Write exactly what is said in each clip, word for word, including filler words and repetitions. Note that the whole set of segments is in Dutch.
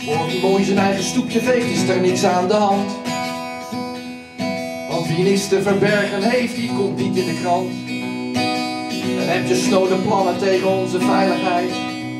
Voor wie mooi zijn eigen stoepje veegt is er niks aan de hand. Want wie niets te verbergen heeft, die komt niet in de krant. En heb je snode plannen tegen onze veiligheid,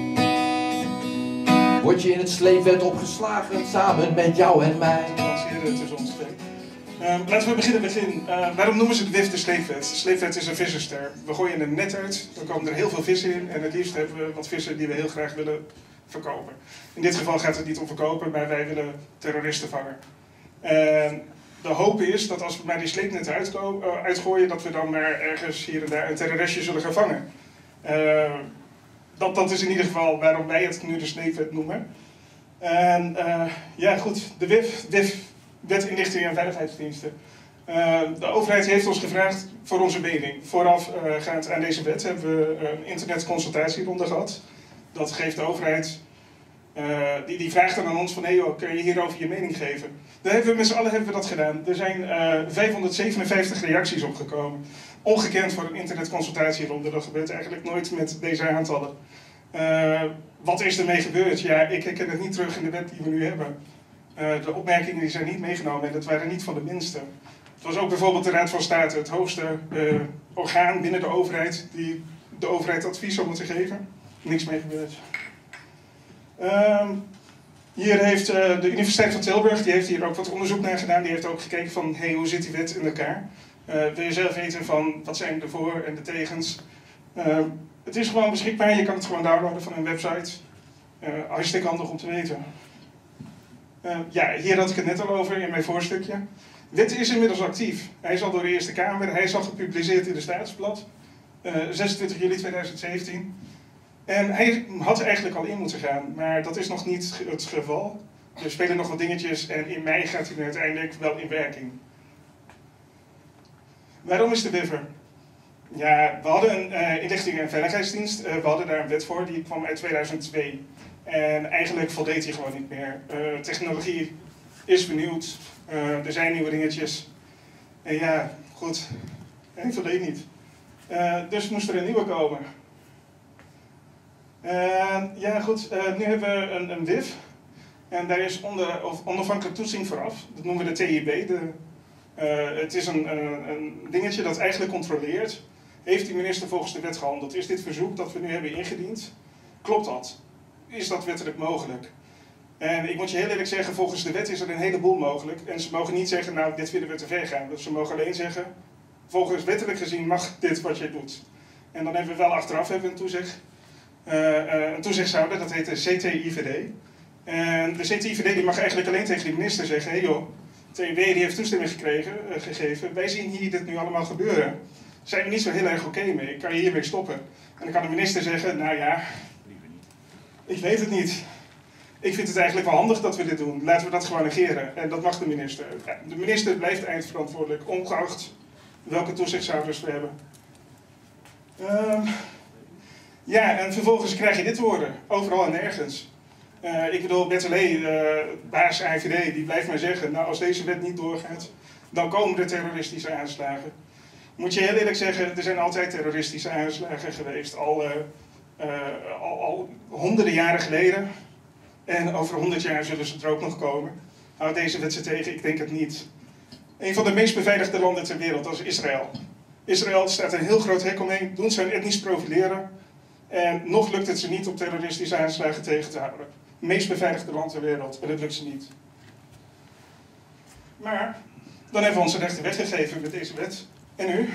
word je in het sleepwet opgeslagen samen met jou en mij. Tussen ons twee. Uh, laten we beginnen met begin. Uh, waarom noemen ze de W I F de sleepwet? De sleepwet is een visserster. We gooien een net uit, dan komen er heel veel vissen in en het liefst hebben we wat vissen die we heel graag willen verkopen. In dit geval gaat het niet om verkopen, maar wij willen terroristen vangen. Uh, de hoop is dat als we maar die sleepnet uitko- uh, uitgooien, dat we dan maar ergens hier en daar een terroristje zullen gaan vangen. Uh, dat, dat is in ieder geval waarom wij het nu de sleepwet noemen. En uh, ja goed, de W I F, W I F, Wet Inlichting en Veiligheidsdiensten. Uh, de overheid heeft ons gevraagd voor onze mening. Voorafgaand uh, aan deze wet hebben we een internetconsultatieronde gehad. Dat geeft de overheid, uh, die, die vraagt dan aan ons van, hé joh, kun je hierover je mening geven? Daar hebben we met z'n allen hebben we dat gedaan. Er zijn uh, vijfhonderdzevenenvijftig reacties opgekomen. Ongekend voor een internetconsultatieronde, dat gebeurt eigenlijk nooit met deze aantallen. Uh, wat is ermee gebeurd? Ja, ik herken het niet terug in de wet die we nu hebben. Uh, de opmerkingen die zijn niet meegenomen en dat waren niet van de minste. Het was ook bijvoorbeeld de Raad van State, het hoogste uh, orgaan binnen de overheid, die de overheid advies zou moeten geven. Niks mee gebeurd. Uh, hier heeft uh, de Universiteit van Tilburg, die heeft hier ook wat onderzoek naar gedaan. Die heeft ook gekeken van, hey, hoe zit die wet in elkaar? Uh, wil je zelf weten van, wat zijn de voor- en de tegens? Uh, het is gewoon beschikbaar, je kan het gewoon downloaden van hun website. Uh, hartstikke handig om te weten. Uh, ja, hier had ik het net al over in mijn voorstukje. De wet is inmiddels actief. Hij is al door de Eerste Kamer, hij is al gepubliceerd in de Staatsblad. Uh, zesentwintig juli tweeduizend zeventien. En hij had eigenlijk al in moeten gaan, maar dat is nog niet het geval. Er spelen nog wat dingetjes en in mei gaat hij nu uiteindelijk wel in werking. Waarom is de W I F er? Ja, we hadden een uh, inlichting- en veiligheidsdienst. Uh, we hadden daar een wet voor, die kwam uit tweeduizend twee. En eigenlijk voldeed hij gewoon niet meer. Uh, technologie is vernieuwd, uh, er zijn nieuwe dingetjes. En ja, goed, hij voldeed niet. Uh, dus moest er een nieuwe komen. Uh, ja goed, uh, nu hebben we een, een W I F. En daar is onder, of onafhankelijke toetsing vooraf. Dat noemen we de T I B. De, uh, het is een, een, een dingetje dat eigenlijk controleert. Heeft die minister volgens de wet gehandeld? Is dit verzoek dat we nu hebben ingediend, klopt dat? Is dat wettelijk mogelijk? En ik moet je heel eerlijk zeggen, volgens de wet is er een heleboel mogelijk. En ze mogen niet zeggen, nou, dit vinden we te ver gaan. Dus ze mogen alleen zeggen, volgens wettelijk gezien mag dit wat jij doet. En dan hebben we wel achteraf hebben we een, toezicht, uh, uh, een toezichthouder, dat heet de C T I V D. En de C T I V D die mag eigenlijk alleen tegen de minister zeggen, hé hey joh, T I B die heeft toestemming gekregen, uh, gegeven. Wij zien hier dit nu allemaal gebeuren. Zijn we niet zo heel erg oké okay mee? Kan je hiermee stoppen? En dan kan de minister zeggen, nou ja, ik weet het niet. Ik vind het eigenlijk wel handig dat we dit doen. Laten we dat gewoon negeren. En dat mag de minister. De minister blijft eindverantwoordelijk, ongeacht welke toezichtshouders we hebben. Uh, ja, en vervolgens krijg je dit te horen. Overal en nergens. Uh, ik bedoel, Bertolet, uh, baas A I V D, die blijft maar zeggen, nou als deze wet niet doorgaat, dan komen er terroristische aanslagen. Moet je heel eerlijk zeggen, er zijn altijd terroristische aanslagen geweest. Al, uh, uh, al, al honderden jaren geleden. En over honderd jaar zullen ze er ook nog komen. Houdt deze wet ze tegen? Ik denk het niet. Een van de meest beveiligde landen ter wereld, dat is Israël. Israël staat een heel groot hek omheen, doen ze hun etnisch profileren. En nog lukt het ze niet om terroristische aanslagen tegen te houden. Het meest beveiligde land ter wereld, en dat lukt ze niet. Maar, dan hebben we onze rechten weggegeven met deze wet. En nu?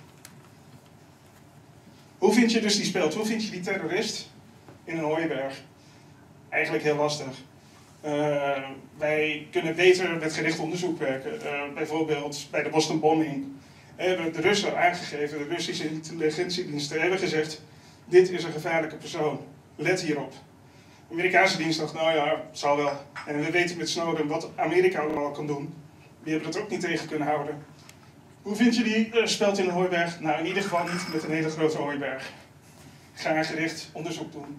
Hoe vind je dus die speelt? Hoe vind je die terrorist in een hooiberg? Eigenlijk heel lastig. Uh, wij kunnen beter met gericht onderzoek werken. Uh, bijvoorbeeld bij de Boston bombing hebben de Russen aangegeven, de Russische intelligentiediensten hebben gezegd, dit is een gevaarlijke persoon, let hierop. De Amerikaanse dienst dacht, nou ja, het zal wel. En we weten met Snowden wat Amerika allemaal kan doen. Die hebben dat ook niet tegen kunnen houden. Hoe vind je die uh, speld in een hooiberg? Nou, in ieder geval niet met een hele grote hooiberg. Ga gericht onderzoek doen.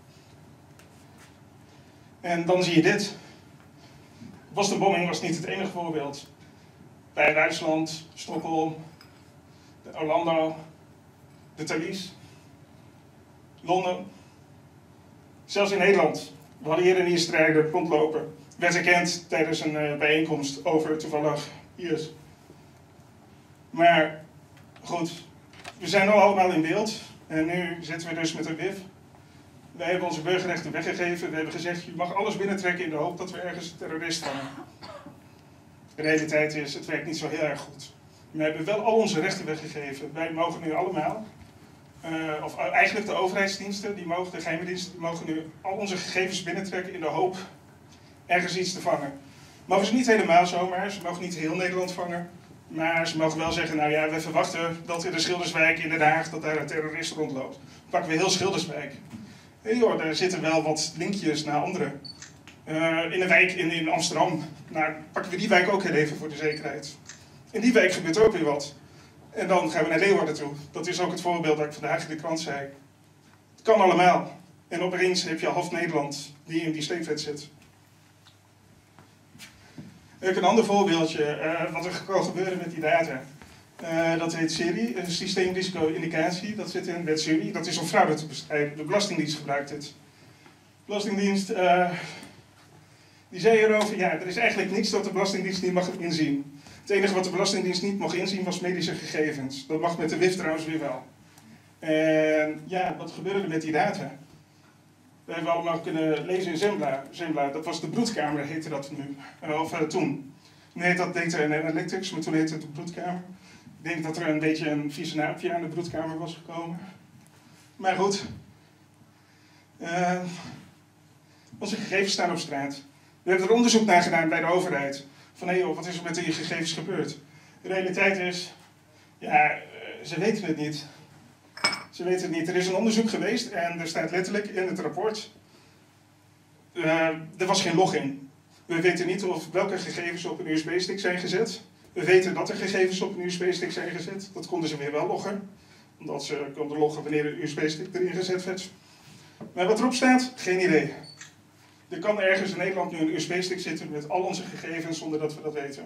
En dan zie je dit. Boston bombing was niet het enige voorbeeld. Bij Duitsland, Stockholm, Orlando, de Thalys, Londen. Zelfs in Nederland. We hadden eerder in strijden rondlopen. Werd erkend tijdens een uh, bijeenkomst over toevallig I S. Maar goed, we zijn nu allemaal in beeld. En nu zitten we dus met een W I F. Wij hebben onze burgerrechten weggegeven. We hebben gezegd, je mag alles binnentrekken in de hoop dat we ergens een terrorist vangen. De realiteit is, het werkt niet zo heel erg goed. We hebben wel al onze rechten weggegeven. Wij mogen nu allemaal, uh, of eigenlijk de overheidsdiensten, die mogen, de geheime diensten, die mogen nu al onze gegevens binnentrekken in de hoop ergens iets te vangen. Mogen ze niet helemaal zomaar, ze mogen niet heel Nederland vangen. Maar ze mogen wel zeggen, nou ja, we verwachten dat in de Schilderswijk in Den Haag, dat daar een terrorist rondloopt. Dan pakken we heel Schilderswijk. Hé joh, daar zitten wel wat linkjes naar anderen. Uh, in een wijk in, in Amsterdam, nou pakken we die wijk ook heel even voor de zekerheid. In die wijk gebeurt ook weer wat. En dan gaan we naar Leeuwarden toe. Dat is ook het voorbeeld dat ik vandaag in de krant zei. Het kan allemaal. En opeens heb je half Nederland die in die sleepwet zit. Ook een ander voorbeeldje, uh, wat er kan gebeuren met die data. Uh, dat heet S I R I, een systeemrisico-indicatie. Dat zit in wet S I R I. Dat is om fraude te bestrijden. De Belastingdienst gebruikt dit. De Belastingdienst, uh, die zei erover, ja, er is eigenlijk niets dat de Belastingdienst niet mag inzien. Het enige wat de Belastingdienst niet mocht inzien was medische gegevens. Dat mag met de W I F trouwens weer wel. En ja, wat gebeurde er met die data? Dat hebben we allemaal kunnen lezen in Zembla. Zembla, dat was de broedkamer, heette dat nu. Uh, of uh, toen. Nu heet dat Data and Analytics, maar toen heette het de broedkamer. Ik denk dat er een beetje een vieze naapje aan de broedkamer was gekomen. Maar goed. Uh, onze gegevens staan op straat. We hebben er onderzoek naar gedaan bij de overheid. Van hé joh, wat is er met die gegevens gebeurd? De realiteit is, ja, uh, ze weten het niet. Ze weten het niet. Er is een onderzoek geweest en er staat letterlijk in het rapport, uh, er was geen login. We weten niet of welke gegevens op een U S B-stick zijn gezet. We weten dat er gegevens op een U S B-stick zijn gezet. Dat konden ze weer wel loggen. Omdat ze konden loggen wanneer de U S B-stick erin gezet werd. Maar wat erop staat, geen idee. Er kan ergens in Nederland nu een U S B-stick zitten met al onze gegevens zonder dat we dat weten.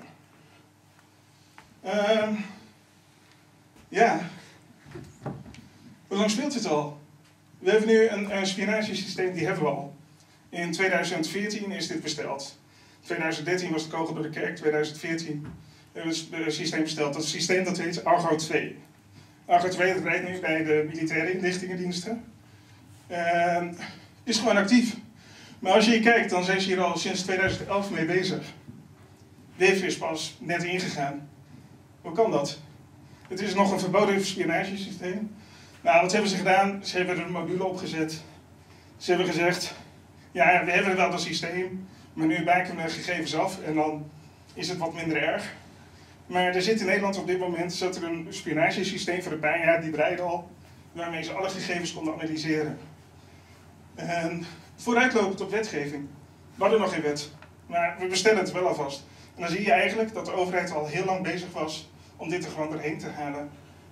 Uh, ja. Hoe lang speelt dit al? We hebben nu een, een spionagesysteem, die hebben we al. In tweeduizend veertien is dit besteld. tweeduizend dertien was de kogel door de kerk, tweeduizend veertien hebben we het systeem besteld. Dat systeem dat heet Argo twee. Argo twee dat rijdt nu bij de militaire inlichtingendiensten. Uh, is gewoon actief. Maar als je hier kijkt, dan zijn ze hier al sinds tweeduizend elf mee bezig. W I F is pas net ingegaan. Hoe kan dat? Het is nog een verboden spionagesysteem. Nou, wat hebben ze gedaan? Ze hebben er een module opgezet. Ze hebben gezegd, ja, we hebben wel dat systeem, maar nu maken we gegevens af en dan is het wat minder erg. Maar er zit in Nederland op dit moment zat er een spionagesysteem voor een paar jaar, die draaide al, waarmee ze alle gegevens konden analyseren. En vooruitlopend op wetgeving. We hadden nog geen wet, maar we bestellen het wel alvast. En dan zie je eigenlijk dat de overheid al heel lang bezig was om dit er gewoon doorheen te halen.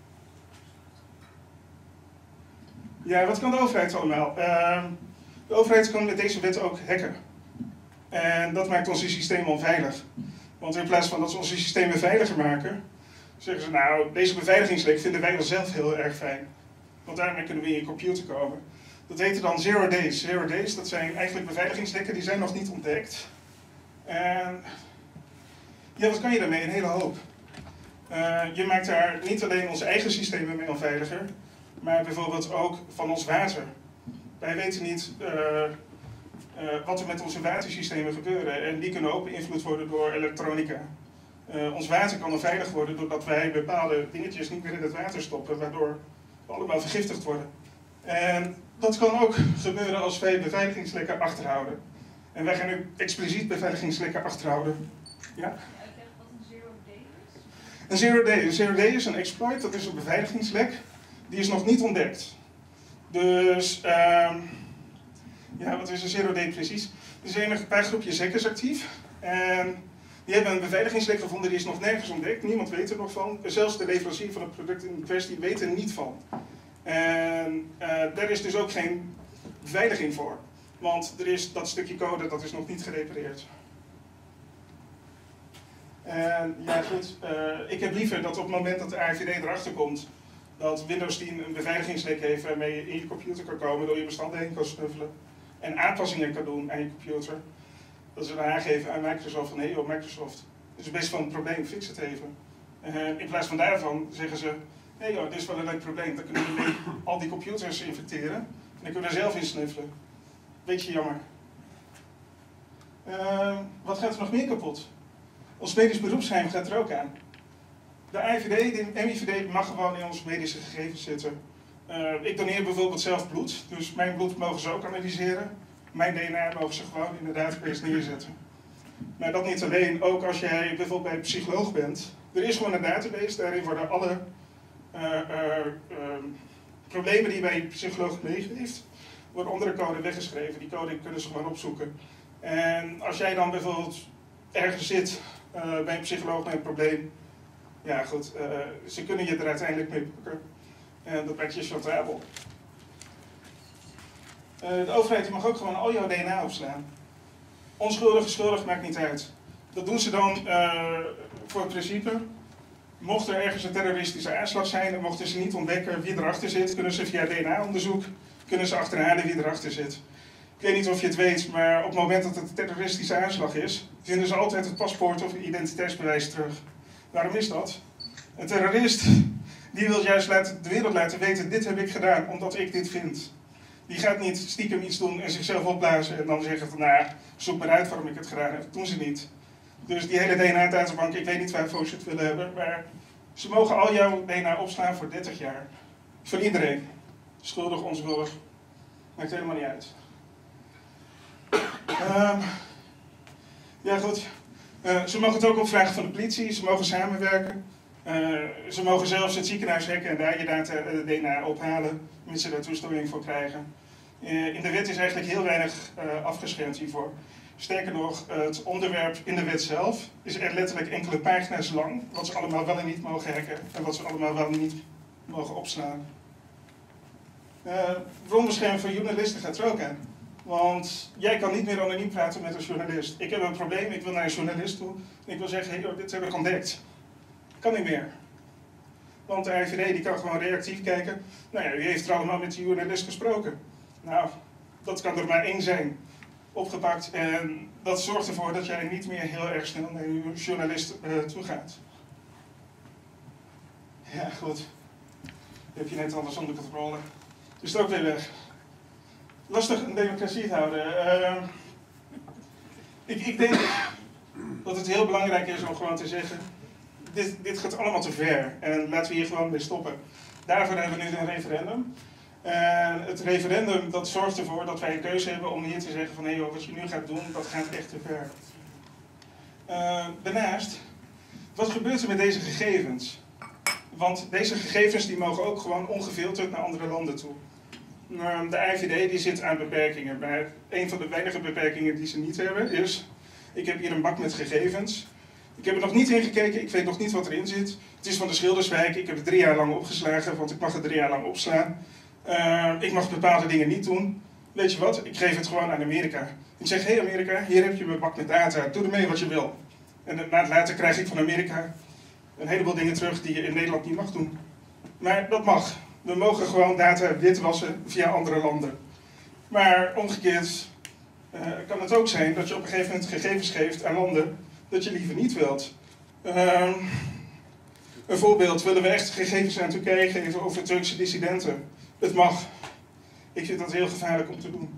Ja, wat kan de overheid allemaal? Uh, de overheid kan met deze wet ook hacken. En dat maakt onze systemen onveilig. Want in plaats van dat ze onze systemen veiliger maken, zeggen ze nou, deze beveiligingslek vinden wij wel zelf heel erg fijn. Want daarmee kunnen we in je computer komen. Dat heette dan zero days. Zero days, dat zijn eigenlijk beveiligingslekken die zijn nog niet ontdekt. En ja, wat kan je daarmee? Een hele hoop. Uh, je maakt daar niet alleen onze eigen systemen mee onveiliger, maar bijvoorbeeld ook van ons water. Wij weten niet uh, uh, wat er met onze watersystemen gebeuren en die kunnen ook beïnvloed worden door elektronica. Uh, ons water kan onveilig worden doordat wij bepaalde dingetjes niet meer in het water stoppen, waardoor we allemaal vergiftigd worden. En dat kan ook gebeuren als wij beveiligingslekken achterhouden. En wij gaan nu expliciet beveiligingslekken achterhouden. Ja? Een zero day. Een zero day is een exploit, dat is een beveiligingslek. Die is nog niet ontdekt. Dus, uh, ja, wat is een zero day precies? Er zijn een paar groepjes hackers actief. En die hebben een beveiligingslek gevonden, die is nog nergens ontdekt. Niemand weet er nog van. Zelfs de leverancier van het product in kwestie weet er niet van. En uh, daar is dus ook geen beveiliging voor. Want er is dat stukje code, dat is nog niet gerepareerd. En ja goed, uh, ik heb liever dat op het moment dat de A I V D erachter komt, dat Windows tien een beveiligingslek heeft waarmee je in je computer kan komen door je bestanden heen kan snuffelen. en aanpassingen kan doen aan je computer, dat ze dan aangeven aan Microsoft van hé hey, joh, Microsoft, dit is best wel een probleem, fix het even. En in plaats van daarvan zeggen ze, hé hey, joh, dit is wel een leuk probleem, dan kunnen we mee al die computers infecteren en dan kunnen we er zelf in snuffelen. Beetje jammer. Uh, wat gaat er nog meer kapot? Ons medisch beroepsgeheim gaat er ook aan. De I V D, de M I V D mag gewoon in onze medische gegevens zitten. Uh, ik doneer bijvoorbeeld zelf bloed, dus mijn bloed mogen ze ook analyseren. Mijn D N A mogen ze gewoon in de database neerzetten. Maar dat niet alleen, ook als jij bijvoorbeeld bij een psycholoog bent. Er is gewoon een database, daarin worden alle uh, uh, uh, problemen die je bij een psycholoog meegeeft, worden onder de code weggeschreven. Die code kunnen ze gewoon opzoeken. En als jij dan bijvoorbeeld ergens zit uh, bij een psycholoog met een probleem, ja goed, uh, ze kunnen je er uiteindelijk mee pakken. En dat maakt je chantabel. Uh, de overheid die mag ook gewoon al jouw D N A opslaan. Onschuldig, schuldig, maakt niet uit. Dat doen ze dan uh, voor het principe. Mocht er ergens een terroristische aanslag zijn en mochten ze niet ontdekken wie erachter zit, kunnen ze via D N A-onderzoek kunnen ze achterhalen wie erachter zit. Ik weet niet of je het weet, maar op het moment dat het een terroristische aanslag is, vinden ze altijd het paspoort of identiteitsbewijs terug. Waarom is dat? Een terrorist die wil juist laten, de wereld laten weten, dit heb ik gedaan omdat ik dit vind. Die gaat niet stiekem iets doen en zichzelf opblazen en dan zeggen van, nou, zoek maar uit waarom ik het gedaan heb. Dat doen ze niet. Dus die hele D N A-databank, ik weet niet waarvoor ze het willen hebben, maar ze mogen al jouw D N A opslaan voor dertig jaar. Voor iedereen. Schuldig, onschuldig. Maakt helemaal niet uit. Um, ja goed, uh, ze mogen het ook opvragen van de politie, ze mogen samenwerken. Uh, ze mogen zelfs het ziekenhuis hacken en daar je data, uh, D N A ophalen, mits ze daar toestemming voor krijgen. Uh, in de wet is eigenlijk heel weinig uh, afgeschermd hiervoor. Sterker nog, uh, het onderwerp in de wet zelf is er letterlijk enkele pagina's lang, wat ze allemaal wel en niet mogen hacken en wat ze allemaal wel en niet mogen opslaan. Uh, bronbescherming voor journalisten gaat er ook aan. Want jij kan niet meer anoniem praten met een journalist. Ik heb een probleem, ik wil naar een journalist toe en ik wil zeggen, hey, dit heb ik ontdekt. Kan niet meer. Want de I V D die kan gewoon reactief kijken. Nou ja, u heeft er allemaal met die journalist gesproken. Nou, dat kan er maar één zijn. Opgepakt en dat zorgt ervoor dat jij niet meer heel erg snel naar uw journalist uh, toe gaat. Ja, goed. Die heb je net anders onder controle. Dus het ook weer weg. Lastig een democratie te houden. Uh, ik, ik denk dat het heel belangrijk is om gewoon te zeggen, dit, dit gaat allemaal te ver en laten we hier gewoon mee stoppen. Daarvoor hebben we nu een referendum. En het referendum dat zorgt ervoor dat wij een keuze hebben om hier te zeggen van hé joh, wat je nu gaat doen, dat gaat echt te ver. Uh, daarnaast, wat gebeurt er met deze gegevens? Want deze gegevens die mogen ook gewoon ongefilterd naar andere landen toe. De I V D die zit aan beperkingen, maar een van de weinige beperkingen die ze niet hebben is, ik heb hier een bak met gegevens. Ik heb er nog niet in gekeken, ik weet nog niet wat erin zit. Het is van de Schilderswijk, ik heb het drie jaar lang opgeslagen, want ik mag het drie jaar lang opslaan. Uh, ik mag bepaalde dingen niet doen. Weet je wat, ik geef het gewoon aan Amerika. Ik zeg, hé hey Amerika, hier heb je mijn bak met data, doe ermee wat je wil. En een maand later krijg ik van Amerika een heleboel dingen terug die je in Nederland niet mag doen. Maar dat mag. We mogen gewoon data witwassen via andere landen. Maar omgekeerd uh, kan het ook zijn dat je op een gegeven moment gegevens geeft aan landen dat je liever niet wilt. Uh, een voorbeeld, willen we echt gegevens aan Turkije geven over Turkse dissidenten? Het mag. Ik vind dat heel gevaarlijk om te doen.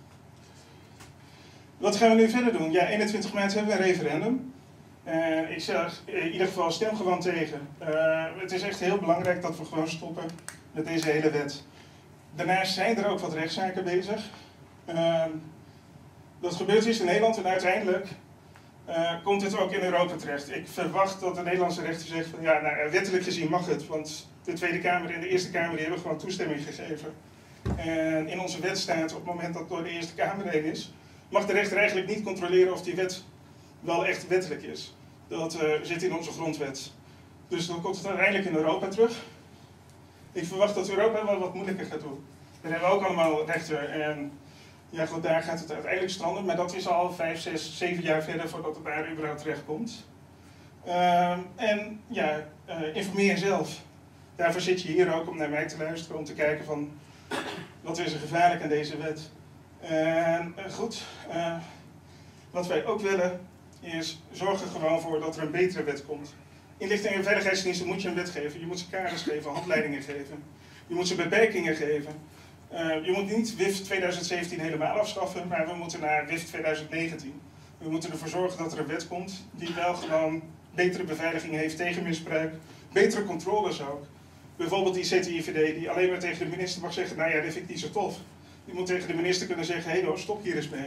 Wat gaan we nu verder doen? Ja, eenentwintig maart hebben we een referendum. En ik zeg in ieder geval stem gewoon tegen. Uh, het is echt heel belangrijk dat we gewoon stoppen met deze hele wet. Daarnaast zijn er ook wat rechtszaken bezig. Uh, dat gebeurt is in Nederland en uiteindelijk uh, komt het ook in Europa terecht. Ik verwacht dat de Nederlandse rechter zegt van ja, nou, wettelijk gezien mag het, want de Tweede Kamer en de Eerste Kamer die hebben gewoon toestemming gegeven. En in onze wet staat op het moment dat het door de Eerste Kamer heen is, mag de rechter eigenlijk niet controleren of die wet wel echt wettelijk is. Dat uh, zit in onze grondwet. Dus dan komt het uiteindelijk in Europa terug. Ik verwacht dat Europa wel wat moeilijker gaat doen. Daar hebben we ook allemaal rechter en ja goed, daar gaat het uiteindelijk stranden, maar dat is al vijf, zes, zeven jaar verder voordat het daar überhaupt terecht komt. Uh, en ja, uh, informeer jezelf. Daarvoor zit je hier ook om naar mij te luisteren, om te kijken van wat is er gevaarlijk aan deze wet. En uh, goed, uh, wat wij ook willen is zorgen gewoon voor dat er een betere wet komt. Inlichting en veiligheidsdiensten moet je een wet geven, je moet ze kaders geven, handleidingen geven, je moet ze beperkingen geven. Uh, je moet niet W I F twintig zeventien helemaal afschaffen, maar we moeten naar W I F twintig negentien. We moeten ervoor zorgen dat er een wet komt die wel gewoon betere beveiliging heeft tegen misbruik, betere controles ook. Bijvoorbeeld die C T I V D die alleen maar tegen de minister mag zeggen, nou ja, dit vind ik niet zo tof. Die moet tegen de minister kunnen zeggen, hé hey, stop hier eens mee.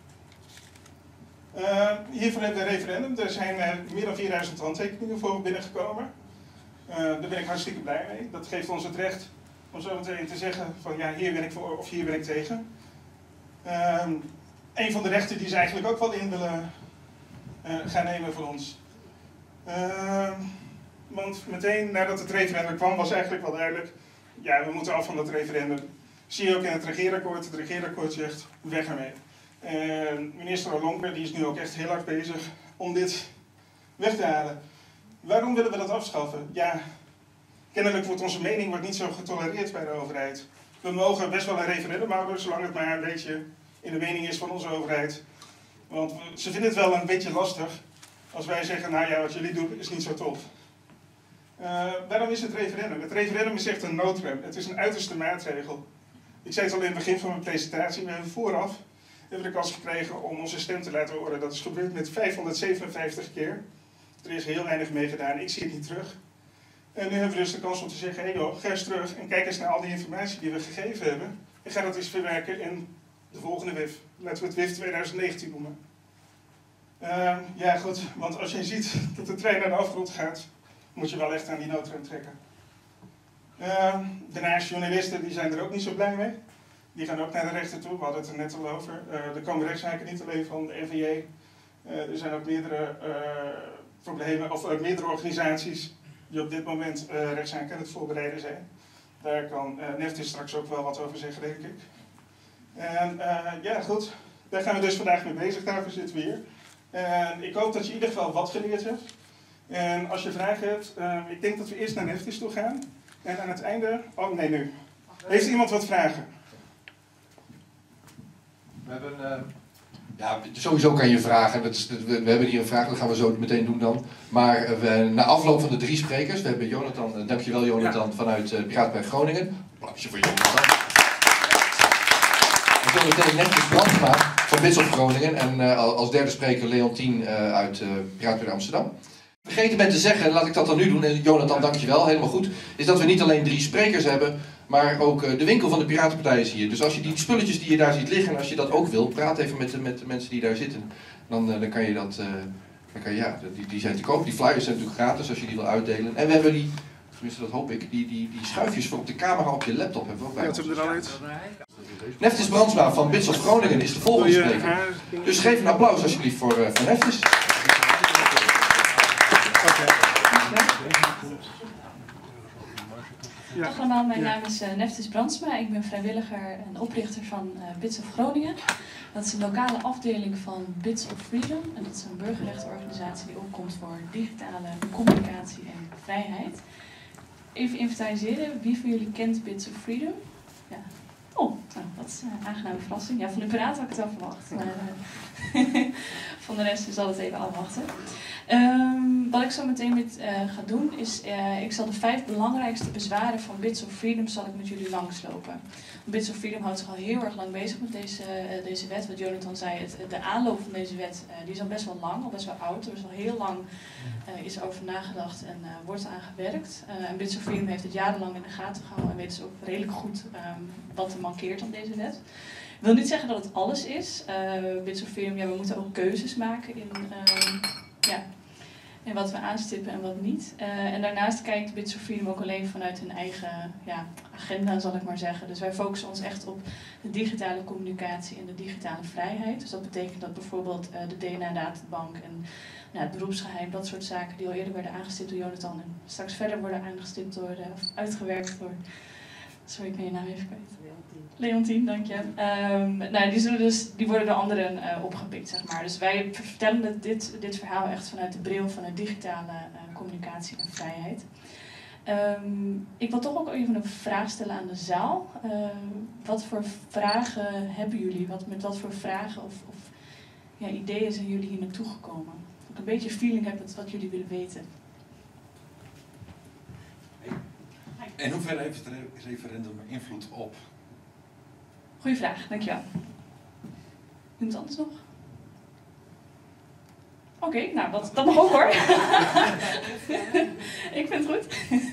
Uh, hiervoor hebben we een referendum. Er zijn uh, meer dan vierduizend handtekeningen voor binnengekomen. Uh, daar ben ik hartstikke blij mee. Dat geeft ons het recht om zo meteen te zeggen van ja, hier ben ik voor of hier ben ik tegen. Uh, een van de rechten die ze eigenlijk ook wel in willen uh, gaan nemen voor ons. Uh, want meteen nadat het referendum kwam was eigenlijk wel duidelijk, ja, we moeten af van dat referendum. Zie je ook in het regeerakkoord, het regeerakkoord zegt weg ermee. En minister Ollongren die is nu ook echt heel hard bezig om dit weg te halen. Waarom willen we dat afschaffen? Ja, kennelijk wordt onze mening wordt niet zo getolereerd bij de overheid. We mogen best wel een referendum houden, zolang het maar een beetje in de mening is van onze overheid. Want we, ze vinden het wel een beetje lastig als wij zeggen, nou ja, wat jullie doen is niet zo tof. Uh, waarom is het referendum? Het referendum is echt een noodrem. Het is een uiterste maatregel. Ik zei het al in het begin van mijn presentatie, we hebben vooraf hebben we de kans gekregen om onze stem te laten horen. Dat is gebeurd met vijfhonderdzevenenvijftig keer. Er is heel weinig mee gedaan, ik zie het niet terug. En nu hebben we dus de kans om te zeggen, hé hey joh, ga eens terug en kijk eens naar al die informatie die we gegeven hebben. En ga dat eens verwerken in de volgende W I F. Laten we het W I F twintig negentien noemen. Uh, ja goed, want als je ziet dat de trein naar de afgrond gaat, moet je wel echt aan die noodrem trekken. Uh, daarnaast journalisten, die zijn er ook niet zo blij mee. Die gaan ook naar de rechter toe, we hadden het er net al over. Uh, er komen rechtszaken niet alleen van de N V J. Uh, er zijn ook meerdere uh, problemen, of uh, meerdere organisaties die op dit moment uh, rechtszaken aan het voorbereiden zijn. Daar kan uh, Neftis straks ook wel wat over zeggen, denk ik. En uh, ja, goed, daar gaan we dus vandaag mee bezig, daarvoor zitten we hier. En ik hoop dat je in ieder geval wat geleerd hebt. En als je vragen hebt, uh, ik denk dat we eerst naar Neftis toe gaan. En aan het einde, oh nee nu, heeft iemand wat vragen? We hebben, uh, ja, sowieso kan je vragen, dat is, we, we hebben hier een vraag, dat gaan we zo meteen doen dan. Maar uh, we, na afloop van de drie sprekers, we hebben Jonathan, uh, dankjewel Jonathan, ja. vanuit uh, Piratenpartij Groningen. Applausje voor Jonathan. En zo meteen Neftis Brandsma van Bitsoft Groningen en uh, als derde spreker Leontien uh, uit uh, Piratenpartij Amsterdam. Vergeten ben te zeggen, laat ik dat dan nu doen, en Jonathan dankjewel, helemaal goed, is dat we niet alleen drie sprekers hebben, maar ook uh, de winkel van de Piratenpartij is hier. Dus als je die spulletjes die je daar ziet liggen, als je dat ook wil, praat even met de, met de mensen die daar zitten. Dan, uh, dan kan je dat, uh, dan kan je, ja, die, die zijn te koop. Die flyers zijn natuurlijk gratis als je die wil uitdelen. En we hebben die, tenminste dat hoop ik, die, die, die schuifjes voor op de camera op je laptop hebben we ook bij ons. Ja, het er al uit. Neftis Brandsma van Bitsoft Groningen is de volgende spreker. Dus geef een applaus alsjeblieft voor, uh, voor Neftis. Dag allemaal, mijn naam is uh, Neftis Brandsma. Ik ben vrijwilliger en oprichter van uh, Bits of Groningen. Dat is een lokale afdeling van Bits of Freedom. En dat is een burgerrechtenorganisatie die opkomt voor digitale communicatie en vrijheid. Even inventariseren, wie van jullie kent Bits of Freedom? Ja. Oh, nou, dat is een aangename verrassing. Ja, van de piraten had ik het wel verwacht. Maar uh, van de rest zal het even afwachten. Um, wat ik zo meteen met, uh, ga doen is, uh, ik zal de vijf belangrijkste bezwaren van Bits of Freedom zal ik met jullie langslopen. Bits of Freedom houdt zich al heel erg lang bezig met deze, uh, deze wet. Wat Jonathan zei, het, de aanloop van deze wet uh, die is al best wel lang, al best wel oud. Er is al heel lang uh, is over nagedacht en uh, wordt aan gewerkt. Uh, en Bits of Freedom heeft het jarenlang in de gaten gehouden en weet dus ook redelijk goed um, wat er mankeert aan deze wet. Ik wil niet zeggen dat het alles is. Uh, Bits of Freedom, ja, we moeten ook keuzes maken in... Uh, ja, en wat we aanstippen en wat niet. Uh, en daarnaast kijkt Bits of Freedom ook alleen vanuit hun eigen ja, agenda, zal ik maar zeggen. Dus wij focussen ons echt op de digitale communicatie en de digitale vrijheid. Dus dat betekent dat bijvoorbeeld uh, de D N A-databank en nou, het beroepsgeheim, dat soort zaken die al eerder werden aangestipt door Jonathan en straks verder worden aangestipt door, uh, of uitgewerkt door... Sorry, ik ben je naam even kwijt. Leontien, dank je. Um, nou, die, zullen dus, die worden door anderen uh, opgepikt, zeg maar. Dus wij vertellen dit, dit verhaal echt vanuit de bril van de digitale uh, communicatie en vrijheid. Um, ik wil toch ook even een vraag stellen aan de zaal. Uh, wat voor vragen hebben jullie? Wat, met wat voor vragen of, of ja, ideeën zijn jullie hier naartoe gekomen? Dat ik een beetje feeling heb met wat jullie willen weten. In hoeverre heeft het referendum invloed op? Goeie vraag, dankjewel. Iemand anders nog? Oké, okay, nou, dat, dat mag ook hoor. Ik vind het goed.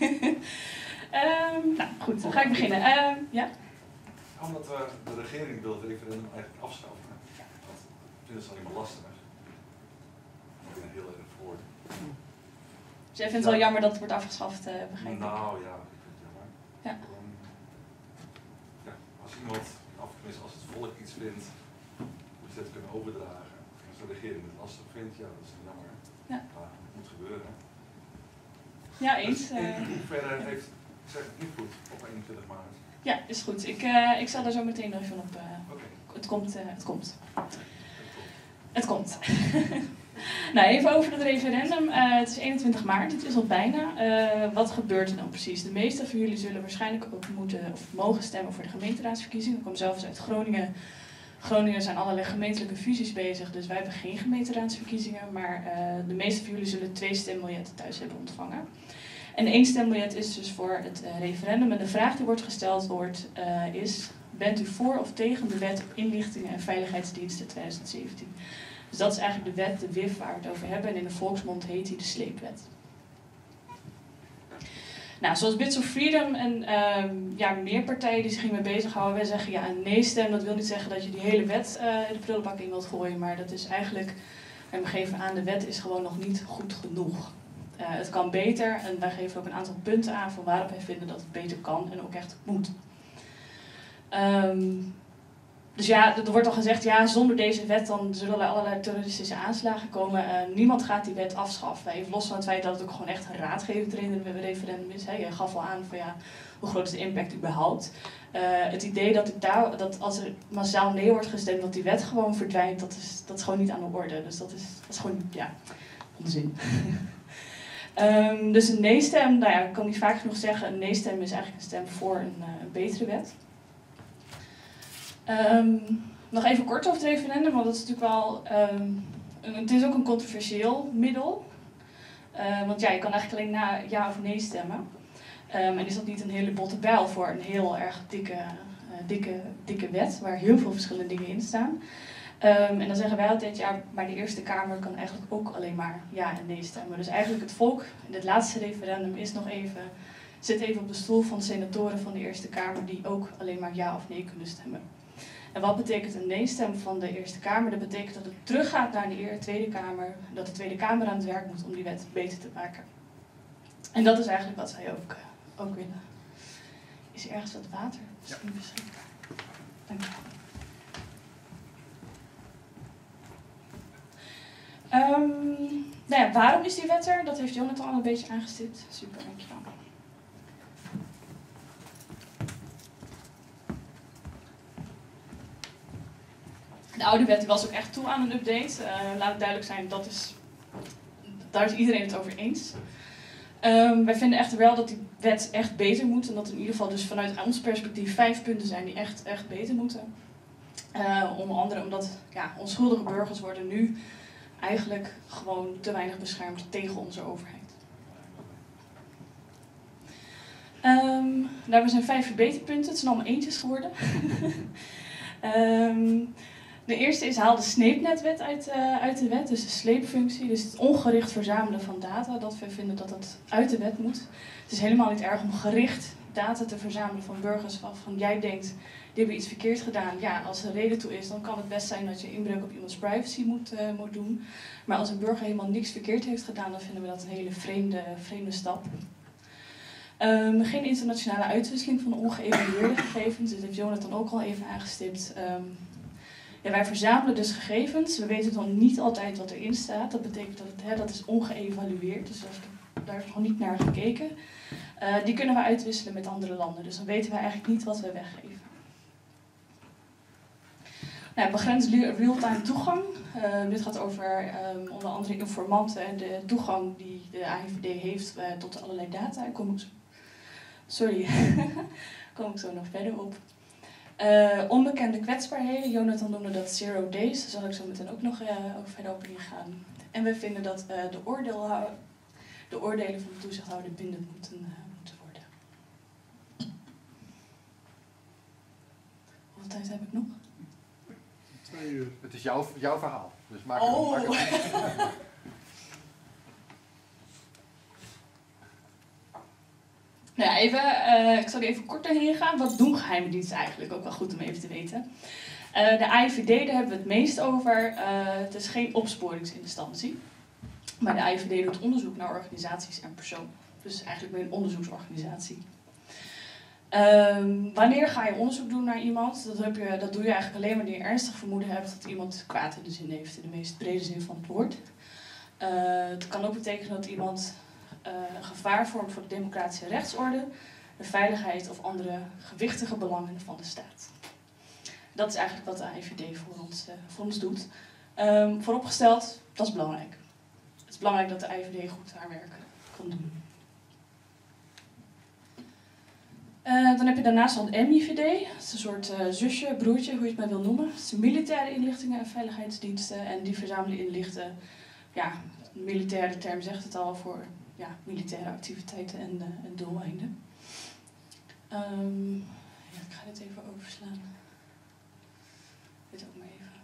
um, nou, goed, dan ga ik beginnen. Uh, ja? Omdat uh, de regering wil het referendum eigenlijk afschaffen. Dat vinden ze alleen maar lastig. Ik ben er heel erg voor. Dus jij vindt het ja. wel jammer dat het wordt afgeschaft, uh, begrijp ik? Nou ja, ik vind het jammer. Ja. Um, ja, als iemand, of tenminste als het volk iets vindt, moet je dat kunnen overdragen. Als de regering het lastig vindt, ja, dat is jammer. Ja. Maar het moet gebeuren. Ja, eens. Dus in hoeverre heeft zeg, invloed op eenentwintig maart? Ja, is goed. Ik, uh, ik zal daar zo meteen nog even op. Uh, okay. Het komt. Uh, het komt. Het komt. Nou, even over het referendum. Uh, het is eenentwintig maart, het is al bijna. Uh, wat gebeurt er dan precies? De meeste van jullie zullen waarschijnlijk ook moeten of mogen stemmen voor de gemeenteraadsverkiezingen. Ik kom zelf eens uit Groningen. Groningen zijn allerlei gemeentelijke fusies bezig, dus wij hebben geen gemeenteraadsverkiezingen. Maar uh, de meeste van jullie zullen twee stembiljetten thuis hebben ontvangen. En één stembiljet is dus voor het uh, referendum. En de vraag die wordt gesteld wordt, uh, is: bent u voor of tegen de wet op inlichtingen en veiligheidsdiensten twintig zeventien? Dus dat is eigenlijk de wet, de W I F, waar we het over hebben. En in de volksmond heet die de sleepwet. Nou, zoals Bits of Freedom en um, ja, meer partijen die zich hiermee bezighouden, wij zeggen ja, een nee-stem. Dat wil niet zeggen dat je die hele wet uh, de prullenbak in wilt gooien. Maar dat is eigenlijk, en we geven aan, de wet is gewoon nog niet goed genoeg. Uh, het kan beter en wij geven ook een aantal punten aan van waarom wij vinden dat het beter kan en ook echt moet. Um, Dus ja, er wordt al gezegd, ja, zonder deze wet dan zullen er allerlei terroristische aanslagen komen. Uh, niemand gaat die wet afschaffen. Even los van het feit dat het ook gewoon echt een raadgevend referendum is. Hè. Je gaf al aan van ja, hoe groot is de impact überhaupt. Uh, het idee dat, het daar, dat als er massaal nee wordt gestemd, dat die wet gewoon verdwijnt, dat is, dat is gewoon niet aan de orde. Dus dat is, dat is gewoon, ja, onzin. um, dus een nee-stem, nou ja, ik kan niet vaak genoeg zeggen, een nee-stem is eigenlijk een stem voor een, uh, een betere wet. Um, nog even kort over het referendum, want dat is natuurlijk wel, um, een, het is ook een controversieel middel. Uh, want ja, je kan eigenlijk alleen na ja of nee stemmen. Um, en is dat niet een hele botte bijl voor een heel erg dikke, uh, dikke, dikke wet, waar heel veel verschillende dingen in staan. Um, en dan zeggen wij altijd, ja, maar de Eerste Kamer kan eigenlijk ook alleen maar ja en nee stemmen. Dus eigenlijk het volk in dit laatste referendum is nog even, zit even op de stoel van senatoren van de Eerste Kamer die ook alleen maar ja of nee kunnen stemmen. En wat betekent een nee-stem van de Eerste Kamer? Dat betekent dat het teruggaat naar de Tweede Kamer, dat de Tweede Kamer aan het werk moet om die wet beter te maken. En dat is eigenlijk wat zij ook, uh, ook willen. Is er ergens wat water? Misschien ja. beschikbaar. Dank je. Um, nou ja, waarom is die wet er? Dat heeft Jonathan al een beetje aangestipt. Super, dankjewel. De oude wet was ook echt toe aan een update. Uh, laat het duidelijk zijn, dat is, daar is iedereen het over eens. Um, wij vinden echter wel dat die wet echt beter moet. En dat er in ieder geval dus vanuit ons perspectief vijf punten zijn die echt, echt beter moeten. Uh, onder andere omdat ja, onschuldige burgers worden nu eigenlijk gewoon te weinig beschermd tegen onze overheid. Um, daar zijn vijf verbeterpunten. Het zijn allemaal eentjes geworden. um, De eerste is haal de SNAPE-netwet uit, uh, uit de wet, dus de sleepfunctie, dus het ongericht verzamelen van data, dat we vinden dat dat uit de wet moet. Het is helemaal niet erg om gericht data te verzamelen van burgers waarvan jij denkt, die hebben iets verkeerd gedaan. Ja, als er reden toe is, dan kan het best zijn dat je inbreuk op iemands privacy moet, uh, moet doen. Maar als een burger helemaal niks verkeerd heeft gedaan, dan vinden we dat een hele vreemde, vreemde stap. Um, geen internationale uitwisseling van ongeëvalueerde gegevens, dit heeft Jonathan ook al even aangestipt. Um, Ja, wij verzamelen dus gegevens. We weten dan niet altijd wat erin staat. Dat betekent dat het hè, dat is ongeëvalueerd. Dus daar is nog niet naar gekeken. Uh, die kunnen we uitwisselen met andere landen. Dus dan weten we eigenlijk niet wat we weggeven. Nou, begrensd real-time toegang. Uh, dit gaat over um, onder andere informanten en de toegang die de A I V D heeft uh, tot allerlei data. Daar kom ik Sorry, daar kom ik zo nog verder op. Uh, onbekende kwetsbaarheden, Jonathan noemde dat zero days, daar zal ik zo meteen ook nog uh, over verder op ingaan. En we vinden dat uh, de, oordeel, de oordelen van de toezichthouder bindend moeten, uh, moeten worden. Hoeveel tijd heb ik nog? Twee uur. Het is jouw, jouw verhaal, dus maak oh. het, maak het. Nou ja, even, uh, ik zal er even kort doorheen gaan. Wat doen geheime diensten eigenlijk? Ook wel goed om even te weten. Uh, de A I V D, daar hebben we het meest over. Uh, het is geen opsporingsinstantie. Maar de A I V D doet onderzoek naar organisaties en personen. Dus eigenlijk ben je een onderzoeksorganisatie. Um, wanneer ga je onderzoek doen naar iemand? Dat, heb je, dat doe je eigenlijk alleen wanneer je ernstig vermoeden hebt dat iemand kwaad in de zin heeft. In de meest brede zin van het woord. Uh, het kan ook betekenen dat iemand uh, een gevaar vormt voor de democratische rechtsorde, de veiligheid of andere gewichtige belangen van de staat. Dat is eigenlijk wat de A I V D voor ons, uh, voor ons doet. Um, vooropgesteld, dat is belangrijk. Het is belangrijk dat de A I V D goed haar werk kan doen. Uh, dan heb je daarnaast al de M I V D. Dat is een soort uh, zusje, broertje, hoe je het maar wil noemen. Het zijn militaire inlichtingen en veiligheidsdiensten. En die verzamelen inlichten. Ja, de militaire term zegt het al, voor ja, militaire activiteiten en, uh, en doeleinden. Um, ja, ik ga dit even overslaan. Dit ook maar even.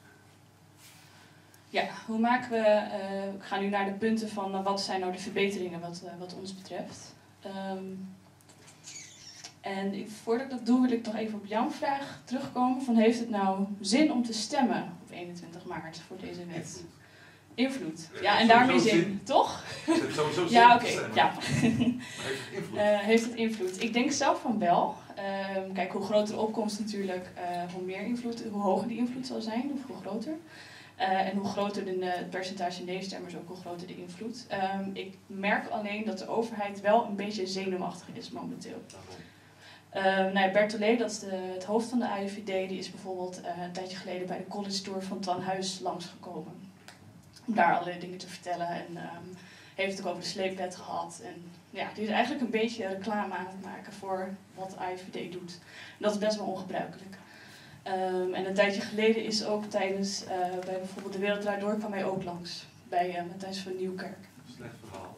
Ja, hoe maken we... Uh, ik ga nu naar de punten van uh, wat zijn nou de verbeteringen wat, uh, wat ons betreft. Um, En ik, voordat ik dat doe, wil ik nog even op jouw vraag terugkomen. Van, heeft het nou zin om te stemmen op eenentwintig maart voor deze wet? Invloed. Ja, en daarmee zin, toch? Het heeft sowieso zin. Ja, oké. Okay, ja. Maar heeft het invloed? Uh, heeft het invloed? Ik denk zelf van wel. Uh, kijk, hoe groter de opkomst natuurlijk, uh, hoe meer invloed, hoe hoger die invloed zal zijn, of hoe groter. Uh, en hoe groter de, het percentage nee-stemmers, ook hoe groter de invloed. Um, ik merk alleen dat de overheid wel een beetje zenuwachtig is momenteel. Uh, nou ja, Bert Tollet, dat is de, het hoofd van de A I V D, die is bijvoorbeeld uh, een tijdje geleden bij de college tour van Twan Huis langsgekomen. Om daar allerlei dingen te vertellen en um, heeft het ook over de sleepwet gehad. En ja, die is eigenlijk een beetje reclame aan het maken voor wat de A I V D doet. En dat is best wel ongebruikelijk. Um, en een tijdje geleden is ook tijdens, uh, bij bijvoorbeeld De Wereld Draait Door, kwam hij ook langs. Bij uh, Matthijs van Nieuwkerk. Slecht verhaal.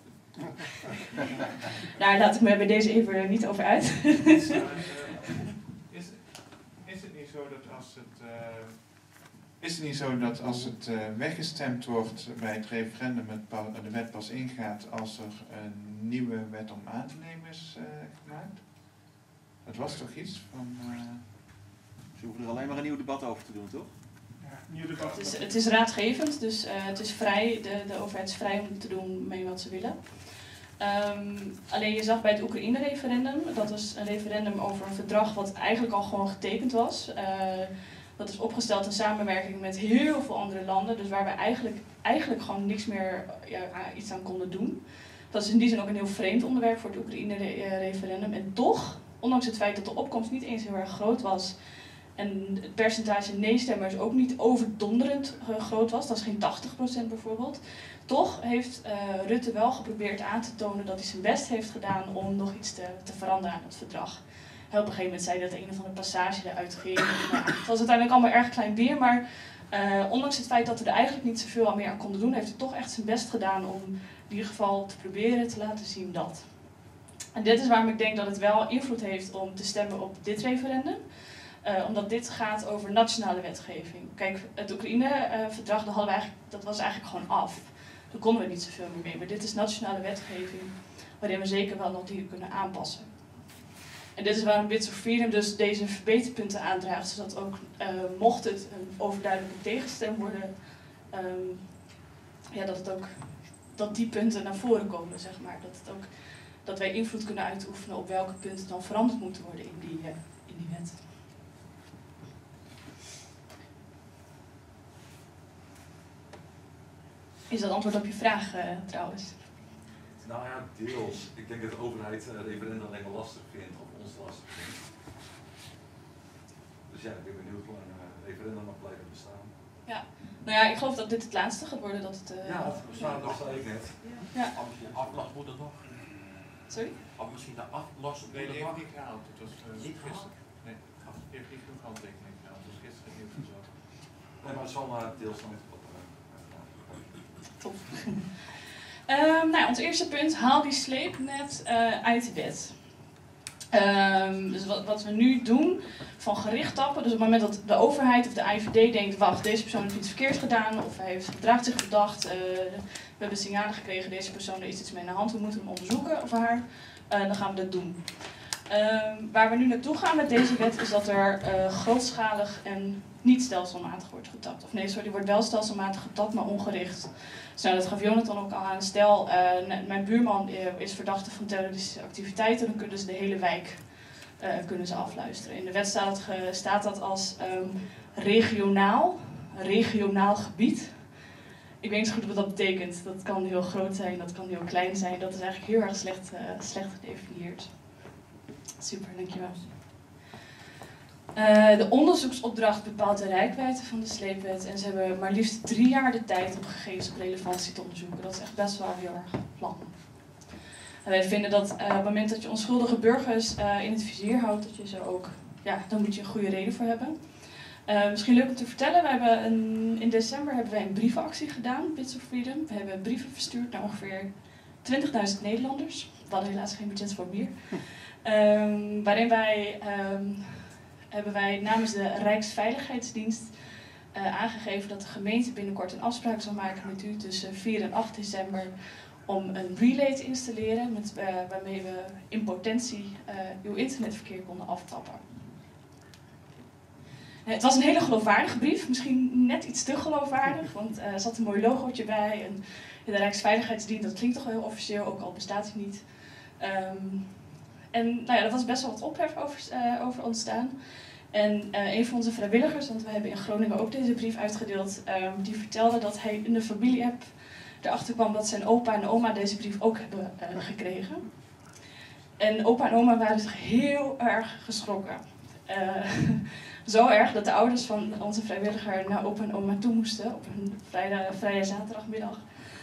Daar laat ik me bij deze even niet over uit. is, uh, is, is het niet zo dat als het uh, is het niet zo dat als het uh, weggestemd wordt bij het referendum het de wet pas ingaat als er een nieuwe wet om aan te nemen is uh, gemaakt? Dat was toch iets van. Uh... Ze hoeven er alleen maar een nieuw debat over te doen, toch? Ja, nieuw debat. Het is, het is raadgevend, dus uh, het is vrij, de, de overheid is vrij om te doen mee wat ze willen. Um, alleen je zag bij het Oekraïne-referendum, dat is een referendum over een verdrag wat eigenlijk al gewoon getekend was. Uh, dat is opgesteld in samenwerking met heel veel andere landen, dus waar we eigenlijk, eigenlijk gewoon niks meer ja, iets aan konden doen. Dat is in die zin ook een heel vreemd onderwerp voor het Oekraïne-referendum. En toch, ondanks het feit dat de opkomst niet eens heel erg groot was en het percentage nee-stemmers ook niet overdonderend groot was, dat is geen tachtig procent bijvoorbeeld, toch heeft uh, Rutte wel geprobeerd aan te tonen dat hij zijn best heeft gedaan om nog iets te, te veranderen aan het verdrag. Hij op een gegeven moment zei dat de een of andere passage eruit ging. Nou, het was uiteindelijk allemaal erg klein weer, maar uh, ondanks het feit dat we er eigenlijk niet zoveel meer aan konden doen, heeft hij toch echt zijn best gedaan om in ieder geval te proberen te laten zien dat. En dit is waarom ik denk dat het wel invloed heeft om te stemmen op dit referendum. Uh, omdat dit gaat over nationale wetgeving. Kijk, het Oekraïne-verdrag, dat, dat was eigenlijk gewoon af. Daar konden we niet zoveel meer mee. Maar dit is nationale wetgeving, waarin we zeker wel nog dingen kunnen aanpassen. En dit is waarom Bits of Freedom dus deze verbeterpunten aandraagt, zodat ook, uh, mocht het een overduidelijke tegenstem worden, um, ja, dat, het ook, dat die punten naar voren komen, zeg maar. Dat, het ook, dat wij invloed kunnen uitoefenen op welke punten dan veranderd moeten worden in die, uh, in die wet. Is dat antwoord op je vraag uh, trouwens? Nou ja, deels. Ik denk dat de overheid het uh, referendum alleen maar lastig vindt, of ons lastig vindt. Dus ja, ik ben benieuwd hoe lang een uh, referendum nog blijven bestaan. Ja, nou ja, ik geloof dat dit het laatste gaat worden. Dat het, uh, ja, dat bestaat nog, zei ik net. Ja. Afslag moet er nog. Sorry? Of misschien de aflos op Nee, de die heeft wacht. niet gehaald. Het was uh, Niet gisteren. gehaald? Nee, die heeft niet genoeg handtekeningen gehaald. Dus gisteren nieuws en zo. Nee, maar het is wel uh, deels dan met wat. Uh, Top. Um, nou, ons eerste punt, haal die sleepnet uh, uit de wet. Um, dus wat, wat we nu doen, van gericht tappen, dus op het moment dat de overheid of de I V D denkt, wacht, deze persoon heeft iets verkeerd gedaan, of hij heeft gedraagt zich verdacht, uh, we hebben signalen gekregen, deze persoon er is iets mee aan de hand, we moeten hem onderzoeken of haar, uh, dan gaan we dat doen. Um, waar we nu naartoe gaan met deze wet is dat er uh, grootschalig en niet stelselmatig wordt getapt. Of nee, sorry, er wordt wel stelselmatig getapt, maar ongericht. Dus nou, dat gaf Jonathan ook al aan. Stel, uh, mijn buurman uh, is verdachte van terroristische activiteiten, dan kunnen ze de hele wijk uh, kunnen ze afluisteren. In de wet staat, ge, staat dat als um, regionaal, regionaal gebied. Ik weet niet zo goed wat dat betekent. Dat kan heel groot zijn, dat kan heel klein zijn. Dat is eigenlijk heel erg slecht, uh, slecht gedefinieerd. Super, dankjewel. Uh, de onderzoeksopdracht bepaalt de reikwijdte van de sleepwet en ze hebben maar liefst drie jaar de tijd om gegevens op relevantie te onderzoeken. Dat is echt best wel heel erg lang. En wij vinden dat uh, op het moment dat je onschuldige burgers uh, in het vizier houdt, dat je ze ook, ja, dan moet je een goede reden voor hebben. Uh, misschien leuk om te vertellen, we hebben een, in december hebben wij een brievenactie gedaan, Bits of Freedom. We hebben brieven verstuurd naar ongeveer twintigduizend Nederlanders. We hadden helaas geen budget voor meer. Um, waarin wij... Um, hebben wij namens de Rijksveiligheidsdienst uh, aangegeven dat de gemeente binnenkort een afspraak zal maken met u tussen vier en acht december om een relay te installeren met, uh, waarmee we in potentie uh, uw internetverkeer konden aftappen. Het was een hele geloofwaardige brief, misschien net iets te geloofwaardig, want uh, er zat een mooi logootje bij en de Rijksveiligheidsdienst, dat klinkt toch wel heel officieel, ook al bestaat hij niet. Um, En nou ja, er was best wel wat ophef over, uh, over ontstaan. En uh, een van onze vrijwilligers, want we hebben in Groningen ook deze brief uitgedeeld, uh, die vertelde dat hij in de familie-app erachter kwam dat zijn opa en oma deze brief ook hebben uh, gekregen. En opa en oma waren zich heel erg geschrokken. Uh, zo erg dat de ouders van onze vrijwilliger naar opa en oma toe moesten op een vrije, vrije zaterdagmiddag.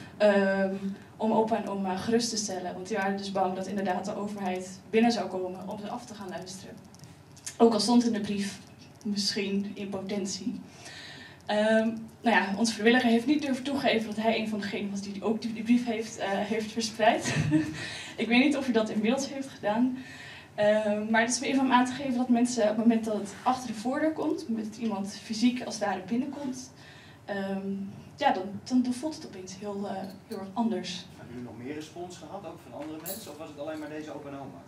Um, om opa en oma gerust te stellen. Want die waren dus bang dat inderdaad de overheid binnen zou komen om ze af te gaan luisteren. Ook al stond in de brief misschien in potentie. Um, nou ja, onze vrijwilliger heeft niet durven toegeven dat hij een van degenen was die ook die brief heeft, uh, heeft verspreid. Ik weet niet of hij dat inmiddels heeft gedaan. Um, maar het is meer om aan te geven dat mensen op het moment dat het achter de voordeur komt, met iemand fysiek als daar binnenkomt, um, ja, dan, dan, dan voelt het opeens heel, uh, heel erg anders. Hebben jullie nog meer respons gehad, ook van andere mensen, of was het alleen maar deze opa en oma?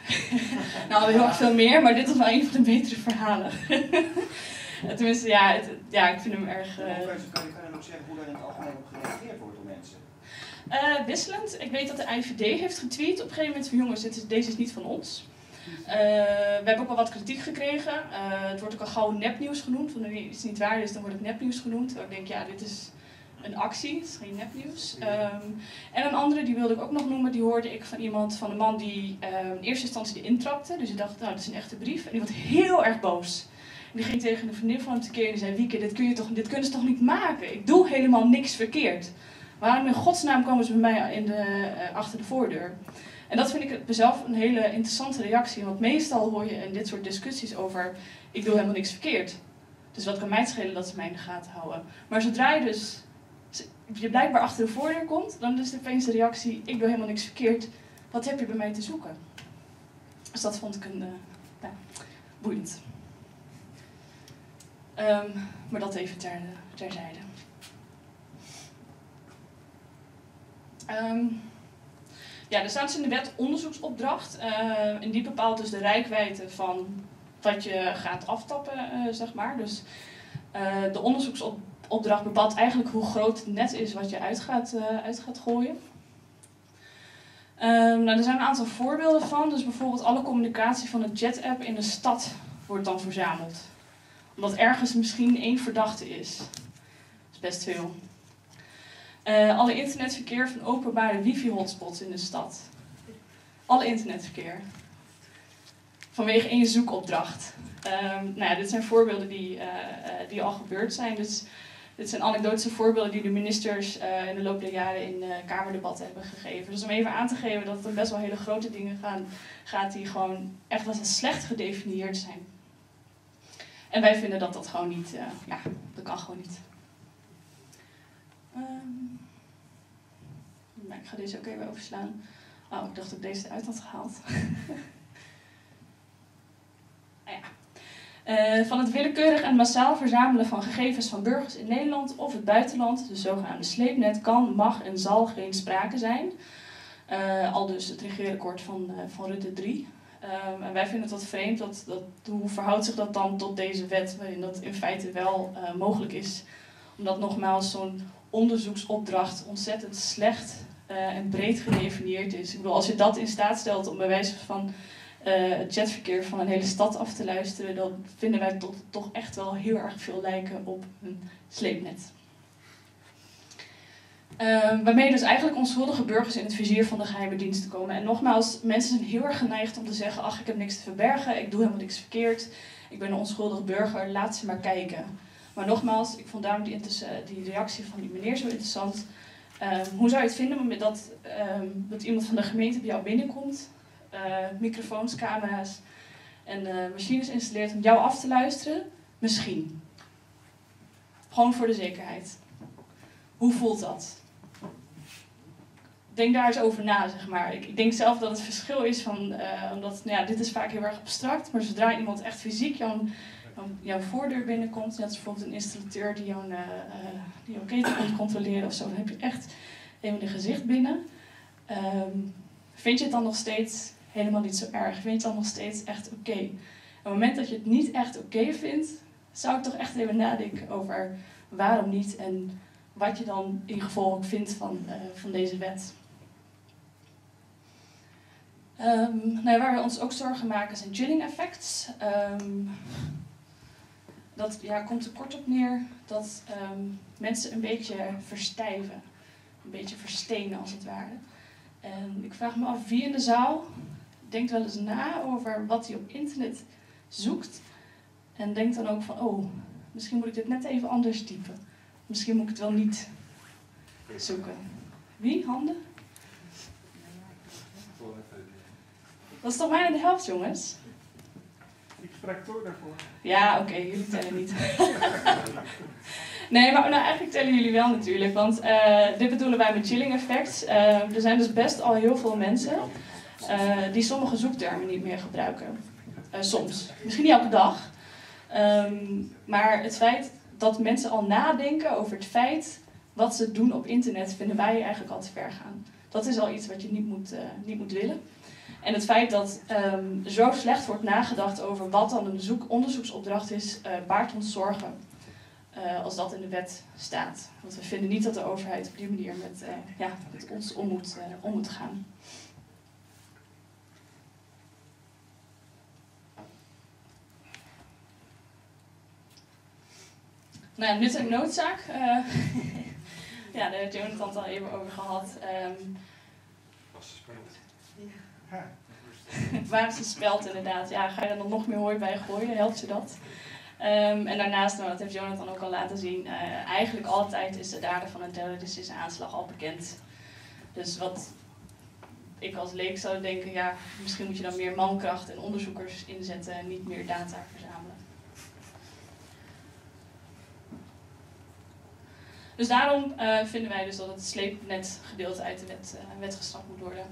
Nou, heel erg veel meer, maar dit is wel een van de betere verhalen. Tenminste, ja, het, ja, ik vind hem erg... Uh... Kan je, kan je nog zeggen hoe daar in het algemeen op gereageerd wordt door mensen? Uh, wisselend. Ik weet dat de I V D heeft getweet op een gegeven moment van jongens, dit is, deze is niet van ons. Uh, we hebben ook wel wat kritiek gekregen. Uh, het wordt ook al gauw nepnieuws genoemd. Wanneer iets niet waar is, dan wordt het nepnieuws genoemd. Ik denk, ja, dit is een actie, het is geen nepnieuws. Um, en een andere, die wilde ik ook nog noemen, die hoorde ik van iemand, van een man die uh, in eerste instantie die intrapte. Dus ik dacht, nou, dat is een echte brief. En die werd heel erg boos. En die ging tegen een vriendin van hem tekeer en die zei, Wieke, dit, kun je toch, dit kunnen ze toch niet maken? Ik doe helemaal niks verkeerd. Waarom in godsnaam komen ze bij mij in de, uh, achter de voordeur? En dat vind ik zelf een hele interessante reactie. Want meestal hoor je in dit soort discussies over, ik doe helemaal niks verkeerd. Dus wat kan mij het schelen dat ze mij in de gaten houden? Maar zodra je dus je blijkbaar achter de voordeur komt, dan is er opeens de reactie, ik doe helemaal niks verkeerd. Wat heb je bij mij te zoeken? Dus dat vond ik een, uh, ja, boeiend. Um, maar dat even ter, terzijde. Um, ja, er staat dus in de wet onderzoeksopdracht. Uh, en die bepaalt dus de reikwijdte van wat je gaat aftappen, uh, zeg maar. Dus uh, de onderzoeksopdracht bepaalt eigenlijk hoe groot het net is wat je uit gaat, uh, uit gaat gooien. Um, nou, er zijn een aantal voorbeelden van. Dus bijvoorbeeld alle communicatie van de Jet-app in de stad wordt dan verzameld. Omdat ergens misschien één verdachte is. Dat is best veel. Uh, alle internetverkeer van openbare wifi-hotspots in de stad. Alle internetverkeer. Vanwege één zoekopdracht. Um, nou ja, dit zijn voorbeelden die, uh, uh, die al gebeurd zijn. Dus Dit zijn anekdotische voorbeelden die de ministers uh, in de loop der jaren in uh, kamerdebatten hebben gegeven. Dus om even aan te geven dat het om best wel hele grote dingen gaan, gaat die gewoon echt wel als slecht gedefinieerd zijn. En wij vinden dat dat gewoon niet, uh, ja, dat kan gewoon niet. Um, nou, ik ga deze ook even overslaan. Oh, ik dacht dat ik deze eruit had gehaald. ah, ja. Uh, van het willekeurig en massaal verzamelen van gegevens van burgers in Nederland of het buitenland, de zogenaamde sleepnet, kan, mag en zal geen sprake zijn. Uh, al dus het regeerakkoord van, uh, van Rutte drie. Um, en wij vinden het wat vreemd, dat, dat, hoe verhoudt zich dat dan tot deze wet, waarin dat in feite wel uh, mogelijk is. Omdat nogmaals zo'n onderzoeksopdracht ontzettend slecht uh, en breed gedefinieerd is. Ik bedoel, als je dat in staat stelt om bij wijze van uh, het chatverkeer van een hele stad af te luisteren, dan vinden wij tot, toch echt wel heel erg veel lijken op een sleepnet. Uh, waarmee dus eigenlijk onschuldige burgers in het vizier van de geheime diensten komen. En nogmaals, mensen zijn heel erg geneigd om te zeggen, ach, ik heb niks te verbergen, ik doe helemaal niks verkeerd, ik ben een onschuldig burger, laat ze maar kijken. Maar nogmaals, ik vond daarom die, die reactie van die meneer zo interessant. Um, hoe zou je het vinden dat, um, dat iemand van de gemeente bij jou binnenkomt, uh, microfoons, camera's en uh, machines installeert om jou af te luisteren? Misschien. Gewoon voor de zekerheid. Hoe voelt dat? Denk daar eens over na, zeg maar. Ik, ik denk zelf dat het verschil is van, uh, omdat, nou ja, dit is vaak heel erg abstract, maar zodra iemand echt fysiek jouw, jouw voordeur binnenkomt, net als bijvoorbeeld een installateur die jouw, uh, uh, die jouw keten komt controleren of zo, dan heb je echt even een gezicht binnen. Um, vind je het dan nog steeds helemaal niet zo erg? Vind je het dan nog steeds echt oké? Okay? Op het moment dat je het niet echt oké okay vindt, zou ik toch echt even nadenken over waarom niet en wat je dan in gevolg ook vindt van, uh, van deze wet. Um, nou, waar we ons ook zorgen maken zijn chilling effects. Um, dat ja, komt er kort op neer dat um, mensen een beetje verstijven. Een beetje verstenen als het ware. En ik vraag me af wie in de zaal denkt wel eens na over wat hij op internet zoekt. En denkt dan ook van, oh, misschien moet ik dit net even anders typen. Misschien moet ik het wel niet zoeken. Wie? Handen? Dat is toch bijna de helft, jongens? Ik spreek door daarvoor. Ja, oké, okay, jullie tellen niet. Nee, maar nou, eigenlijk tellen jullie wel natuurlijk. Want uh, dit bedoelen wij met chilling effect. Uh, er zijn dus best al heel veel mensen uh, die sommige zoektermen niet meer gebruiken. Uh, soms. Misschien niet elke dag. Um, maar het feit dat mensen al nadenken over het feit wat ze doen op internet, vinden wij eigenlijk al te ver gaan. Dat is al iets wat je niet moet, uh, niet moet willen. En het feit dat um, zo slecht wordt nagedacht over wat dan een zoek onderzoeksopdracht is, uh, baart ons zorgen uh, als dat in de wet staat. Want we vinden niet dat de overheid op die manier met, uh, ja, met ons om moet, uh, om moet gaan. Nou, nut en noodzaak. Uh, ja, daar heeft Jonathan het al even over gehad. Um, Waar ze speld inderdaad. Ja, ga je er dan nog meer hooi bij gooien? Helpt je dat? Um, en daarnaast, nou, dat heeft Jonathan ook al laten zien, uh, eigenlijk altijd is de dader van een terroristische aanslag al bekend. Dus wat ik als leek zou denken, ja, misschien moet je dan meer mankracht en onderzoekers inzetten en niet meer data verzamelen. Dus daarom uh, vinden wij dus dat het sleepnet gedeelte uit de wet, uh, wet geschrapt moet worden.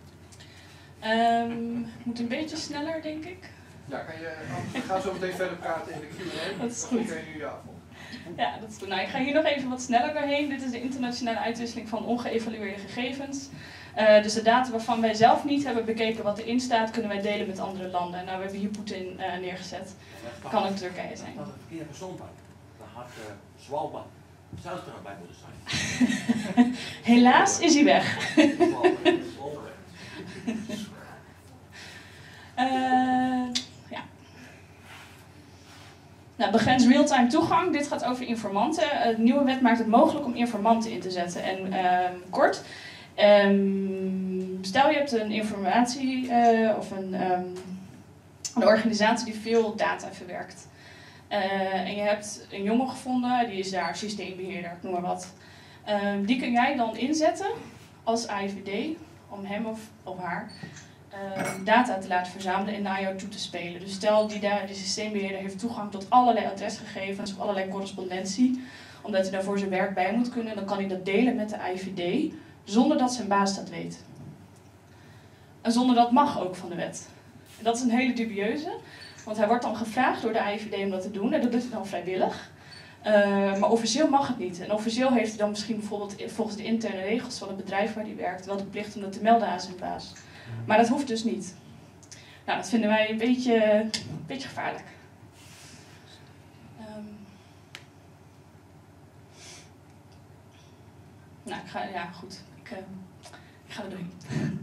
Um, moet een beetje sneller, denk ik. Ja, kan je, we gaan zo meteen verder praten in de Q en A. Dat is goed. Ik kan je nu afvoeren. Ja, dat is goed. Nou, ik ga hier nog even wat sneller doorheen. Dit is de internationale uitwisseling van ongeëvalueerde gegevens. Uh, dus de data waarvan wij zelf niet hebben bekeken wat erin staat, kunnen wij delen met andere landen. Nou, we hebben hier Poetin uh, neergezet. Dat kan ook Turkije zijn. Dat het verkeerde persoon bij. Dan had uh, Zwalba zelf er bij moeten zijn. Helaas is hij weg. Uh, ja. Nou, begrens real-time toegang. Dit gaat over informanten. Uh, de nieuwe wet maakt het mogelijk om informanten in te zetten. En uh, kort, um, stel je hebt een informatie uh, of een, um, een organisatie die veel data verwerkt. Uh, en je hebt een jongen gevonden, die is daar systeembeheerder, noem maar wat. Uh, die kun jij dan inzetten als A I V D om hem of, of haar uh, data te laten verzamelen en naar jou toe te spelen. Dus stel die, daar, die systeembeheerder heeft toegang tot allerlei adresgegevens of allerlei correspondentie, omdat hij daarvoor zijn werk bij moet kunnen, dan kan hij dat delen met de A I V D zonder dat zijn baas dat weet. En zonder dat mag ook van de wet. En dat is een hele dubieuze, want hij wordt dan gevraagd door de A I V D om dat te doen en dat doet hij dan vrijwillig. Uh, maar officieel mag het niet. En officieel heeft hij dan misschien bijvoorbeeld volgens de interne regels van het bedrijf waar hij werkt wel de plicht om dat te melden aan zijn baas. Maar dat hoeft dus niet. Nou, dat vinden wij een beetje, een beetje gevaarlijk. Um, nou, ik ga, ja goed, ik, uh, ik ga er doorheen.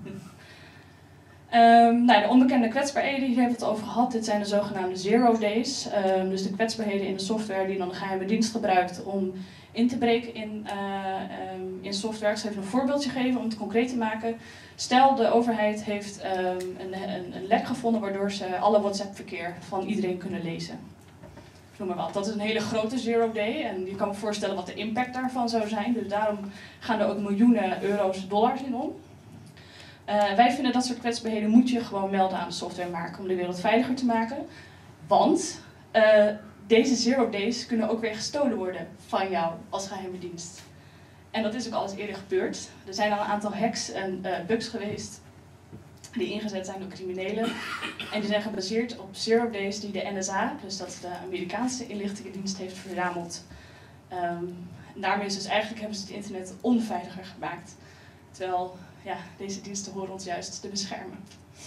Um, nou, de onbekende kwetsbaarheden, hier hebben we het over gehad. Dit zijn de zogenaamde zero days. Um, dus de kwetsbaarheden in de software die dan de geheime dienst gebruikt om in te breken in, uh, um, in software. Ik zal even een voorbeeldje geven om het concreet te maken. Stel, de overheid heeft um, een, een, een lek gevonden waardoor ze alle WhatsApp-verkeer van iedereen kunnen lezen. Noem maar wat. Dat is een hele grote zero day en je kan me voorstellen wat de impact daarvan zou zijn. Dus daarom gaan er ook miljoenen euro's, dollars in om. Uh, wij vinden dat soort kwetsbaarheden moet je gewoon melden aan de softwaremaker om de wereld veiliger te maken. Want uh, deze zero days kunnen ook weer gestolen worden van jou als geheime dienst. En dat is ook al eens eerder gebeurd. Er zijn al een aantal hacks en uh, bugs geweest die ingezet zijn door criminelen. En die zijn gebaseerd op zero days die de N S A, dus dat is de Amerikaanse inlichtingendienst, heeft verzameld. Um, en daarmee is dus eigenlijk hebben ze het internet onveiliger gemaakt. Terwijl ja, deze diensten horen ons juist te beschermen.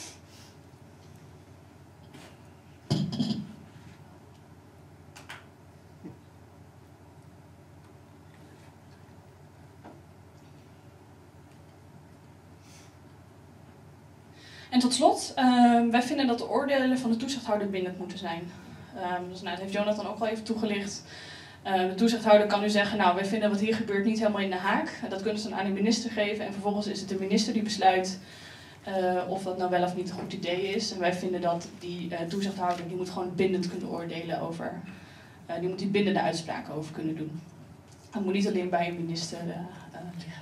En tot slot, uh, wij vinden dat de oordelen van de toezichthouder bindend moeten zijn. Um, dus nou, dat heeft Jonathan ook al even toegelicht. Uh, de toezichthouder kan nu zeggen, nou, wij vinden wat hier gebeurt niet helemaal in de haak. Dat kunnen ze dan aan de minister geven en vervolgens is het de minister die besluit uh, of dat nou wel of niet een goed idee is. En wij vinden dat die uh, toezichthouder, die moet gewoon bindend kunnen oordelen over, uh, die moet die bindende uitspraken over kunnen doen. Dat moet niet alleen bij een minister uh, uh, liggen.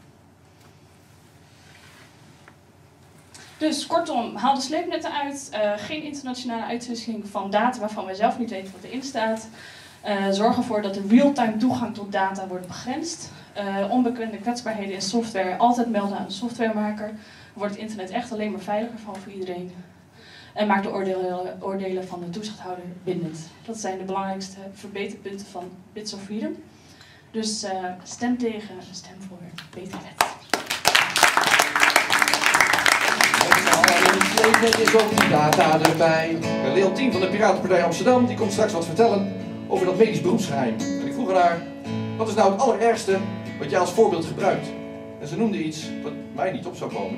Dus kortom, haal de sleepnetten uit, uh, geen internationale uitwisseling van data waarvan wij zelf niet weten wat erin staat. Uh, zorg ervoor dat de real-time toegang tot data wordt begrensd. Uh, onbekende kwetsbaarheden in software altijd melden aan de softwaremaker. Dan wordt het internet echt alleen maar veiliger van voor iedereen. En maak de oordelen, oordelen van de toezichthouder bindend. Dat zijn de belangrijkste verbeterpunten van Bits of Freedom. Dus uh, stem tegen, stem voor betere wet. Sleepnet is ook die data erbij. Leontien van de Piratenpartij Amsterdam die komt straks wat vertellen over dat medisch beroepsgeheim. En ik vroeg aan haar, wat is nou het allerergste wat jij als voorbeeld gebruikt? En ze noemde iets wat mij niet op zou komen.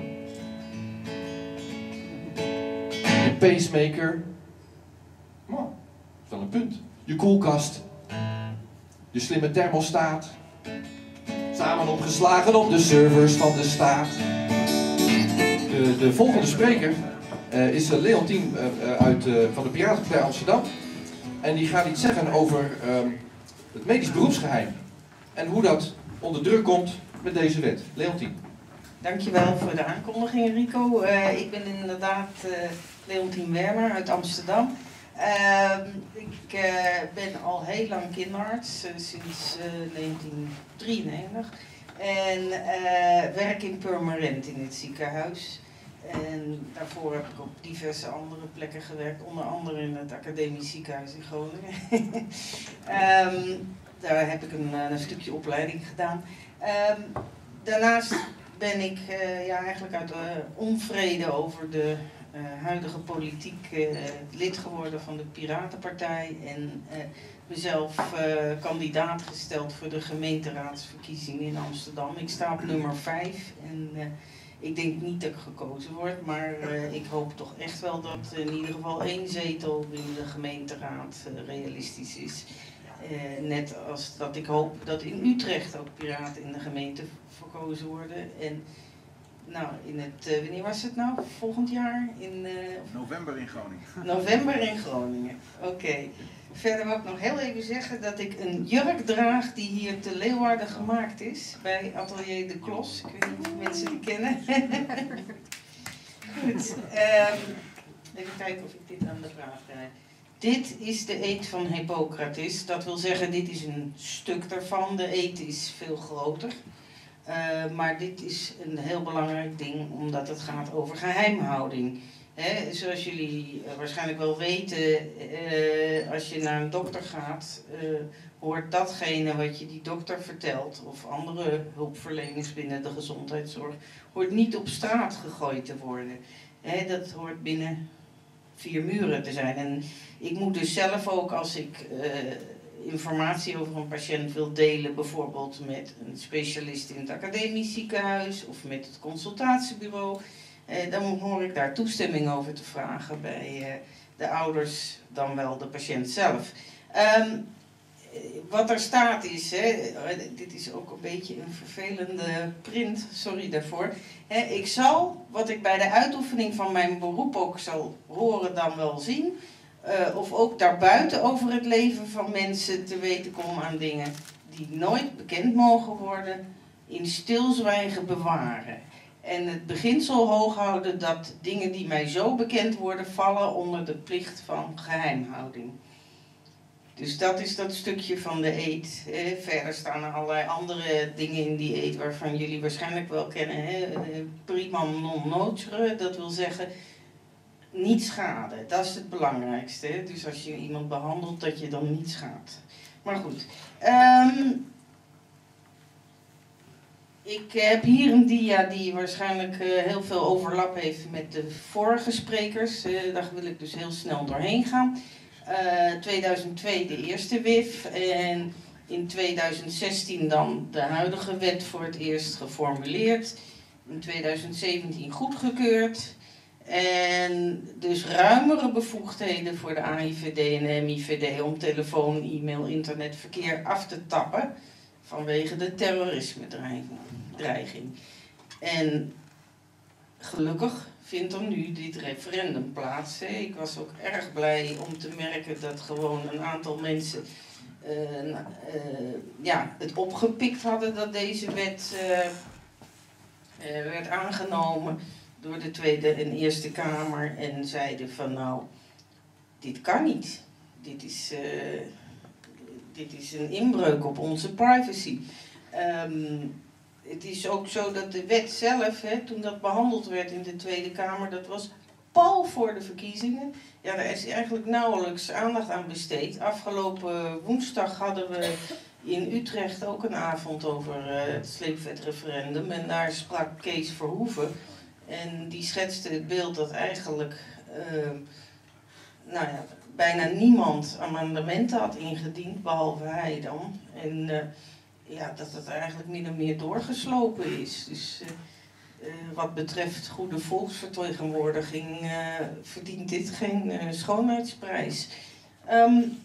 Je pacemaker. Nou, dat is wel een punt. Je koelkast. Je slimme thermostaat. Samen opgeslagen op de servers van de staat. De, de volgende spreker uh, is Leontien uh, uit, uh, van de Piratenpartij Amsterdam. En die gaat iets zeggen over uh, het medisch beroepsgeheim. En hoe dat onder druk komt met deze wet. Leontien. Dankjewel voor de aankondiging, Rico. Uh, ik ben inderdaad uh, Leontien Wermer uit Amsterdam. Uh, ik uh, ben al heel lang kinderarts, uh, sinds uh, negentien drieënnegentig. En uh, werk in Purmerend in het ziekenhuis. En daarvoor heb ik op diverse andere plekken gewerkt, onder andere in het Academisch Ziekenhuis in Groningen. um, daar heb ik een, een stukje opleiding gedaan. Um, daarnaast ben ik uh, ja, eigenlijk uit uh, onvrede over de uh, huidige politiek uh, lid geworden van de Piratenpartij en uh, mezelf uh, kandidaat gesteld voor de gemeenteraadsverkiezingen in Amsterdam. Ik sta op nummer vijf en uh, ik denk niet dat ik gekozen word, maar uh, ik hoop toch echt wel dat in ieder geval één zetel in de gemeenteraad uh, realistisch is. Uh, net als dat ik hoop dat in Utrecht ook piraten in de gemeente verkozen worden. En nou, in het, uh, wanneer was het nou? Volgend jaar? In, uh, November in Groningen. November in Groningen, oké. Okay. Verder wil ik nog heel even zeggen dat ik een jurk draag die hier te Leeuwarden gemaakt is. Bij Atelier de Klos. Ik weet niet of mensen die kennen. Goed. Um, even kijken of ik dit aan de vraag krijg. Dit is de eed van Hippocrates. Dat wil zeggen, dit is een stuk daarvan. De eed is veel groter. Uh, maar dit is een heel belangrijk ding, omdat het gaat over geheimhouding. He, zoals jullie uh, waarschijnlijk wel weten, uh, als je naar een dokter gaat, uh, hoort datgene wat je die dokter vertelt, of andere hulpverleners binnen de gezondheidszorg, hoort niet op straat gegooid te worden. He, dat hoort binnen vier muren te zijn. En ik moet dus zelf ook, als ik uh, informatie over een patiënt wil delen, bijvoorbeeld met een specialist in het academisch ziekenhuis of met het consultatiebureau, eh, dan hoor ik daar toestemming over te vragen bij eh, de ouders, dan wel de patiënt zelf. Um, wat er staat is, hè, dit is ook een beetje een vervelende print, sorry daarvoor. Hè, ik zal, wat ik bij de uitoefening van mijn beroep ook zal horen, dan wel zien. Uh, of ook daarbuiten over het leven van mensen te weten komen aan dingen die nooit bekend mogen worden, in stilzwijgen bewaren. En het beginsel hoog houden dat dingen die mij zo bekend worden vallen onder de plicht van geheimhouding. Dus dat is dat stukje van de eed. Eh, verder staan er allerlei andere dingen in die eed waarvan jullie waarschijnlijk wel kennen. Hè? Primam non nocere, dat wil zeggen niet schaden. Dat is het belangrijkste. Hè? Dus als je iemand behandelt, dat je dan niet schaadt. Maar goed. Um, ik heb hier een dia die waarschijnlijk uh, heel veel overlap heeft met de vorige sprekers. Uh, daar wil ik dus heel snel doorheen gaan. Uh, tweeduizend twee de eerste W I F en in tweeduizend zestien dan de huidige wet voor het eerst geformuleerd. In tweeduizend zeventien goedgekeurd. En dus ruimere bevoegdheden voor de A I V D en de M I V D om telefoon, e-mail, internetverkeer af te tappen vanwege de terrorisme-dreiging. En gelukkig vindt er nu dit referendum plaats. Ik was ook erg blij om te merken dat gewoon een aantal mensen uh, uh, ja, het opgepikt hadden dat deze wet uh, uh, werd aangenomen door de Tweede en Eerste Kamer en zeiden van nou, dit kan niet. Dit is, uh, dit is een inbreuk op onze privacy. Um, het is ook zo dat de wet zelf, hè, toen dat behandeld werd in de Tweede Kamer, dat was pal voor de verkiezingen. Ja, daar is eigenlijk nauwelijks aandacht aan besteed. Afgelopen woensdag hadden we in Utrecht ook een avond over uh, het sleepwetreferendum en daar sprak Kees Verhoeven. En die schetste het beeld dat eigenlijk uh, nou ja, bijna niemand amendementen had ingediend, behalve hij dan. En uh, ja, dat het eigenlijk min of meer doorgeslopen is. Dus uh, uh, wat betreft goede volksvertegenwoordiging uh, verdient dit geen uh, schoonheidsprijs. Um,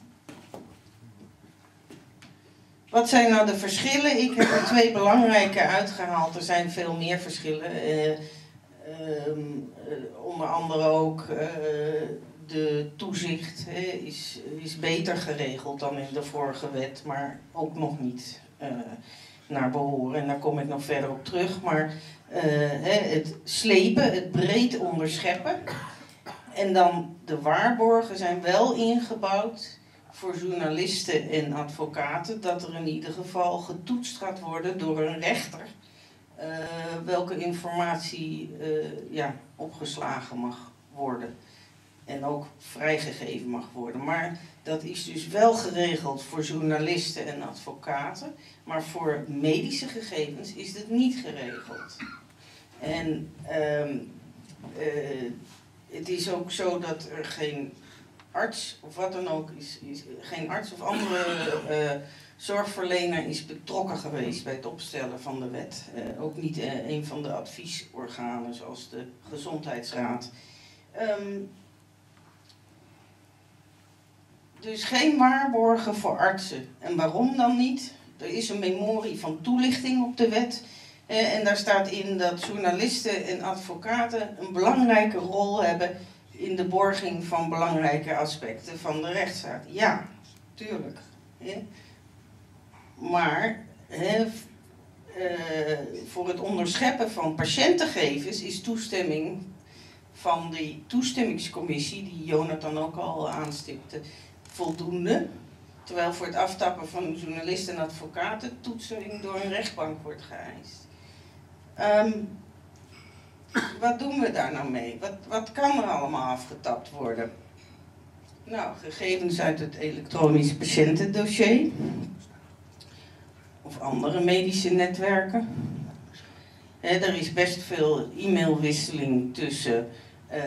wat zijn nou de verschillen? Ik heb er twee belangrijke uitgehaald. Er zijn veel meer verschillen. Uh, Um, uh, onder andere ook uh, de toezicht hè, is, is beter geregeld dan in de vorige wet, maar ook nog niet uh, naar behoren. En daar kom ik nog verder op terug. Maar uh, hè, het slepen, het breed onderscheppen en dan de waarborgen zijn wel ingebouwd voor journalisten en advocaten, dat er in ieder geval getoetst gaat worden door een rechter. Uh, welke informatie uh, ja, opgeslagen mag worden en ook vrijgegeven mag worden. Maar dat is dus wel geregeld voor journalisten en advocaten, maar voor medische gegevens is het niet geregeld. En um, uh, het is ook zo dat er geen arts of wat dan ook is, is geen arts of andere uh, zorgverlener is betrokken geweest bij het opstellen van de wet. Uh, ook niet uh, een van de adviesorganen zoals de Gezondheidsraad. Um, dus geen waarborgen voor artsen. En waarom dan niet? Er is een memorie van toelichting op de wet. Uh, en daar staat in dat journalisten en advocaten een belangrijke rol hebben in de borging van belangrijke aspecten van de rechtsstaat. Ja, tuurlijk. Hè? Maar hè, uh, voor het onderscheppen van patiëntengegevens is toestemming van die toestemmingscommissie, die Jonathan ook al aanstipte, voldoende. Terwijl voor het aftappen van journalisten en advocaten toetsing door een rechtbank wordt geëist. Um, wat doen we daar nou mee? Wat, wat kan er allemaal afgetapt worden? Nou, gegevens uit het elektronisch patiëntendossier. Of andere medische netwerken. He, er is best veel e-mailwisseling tussen uh,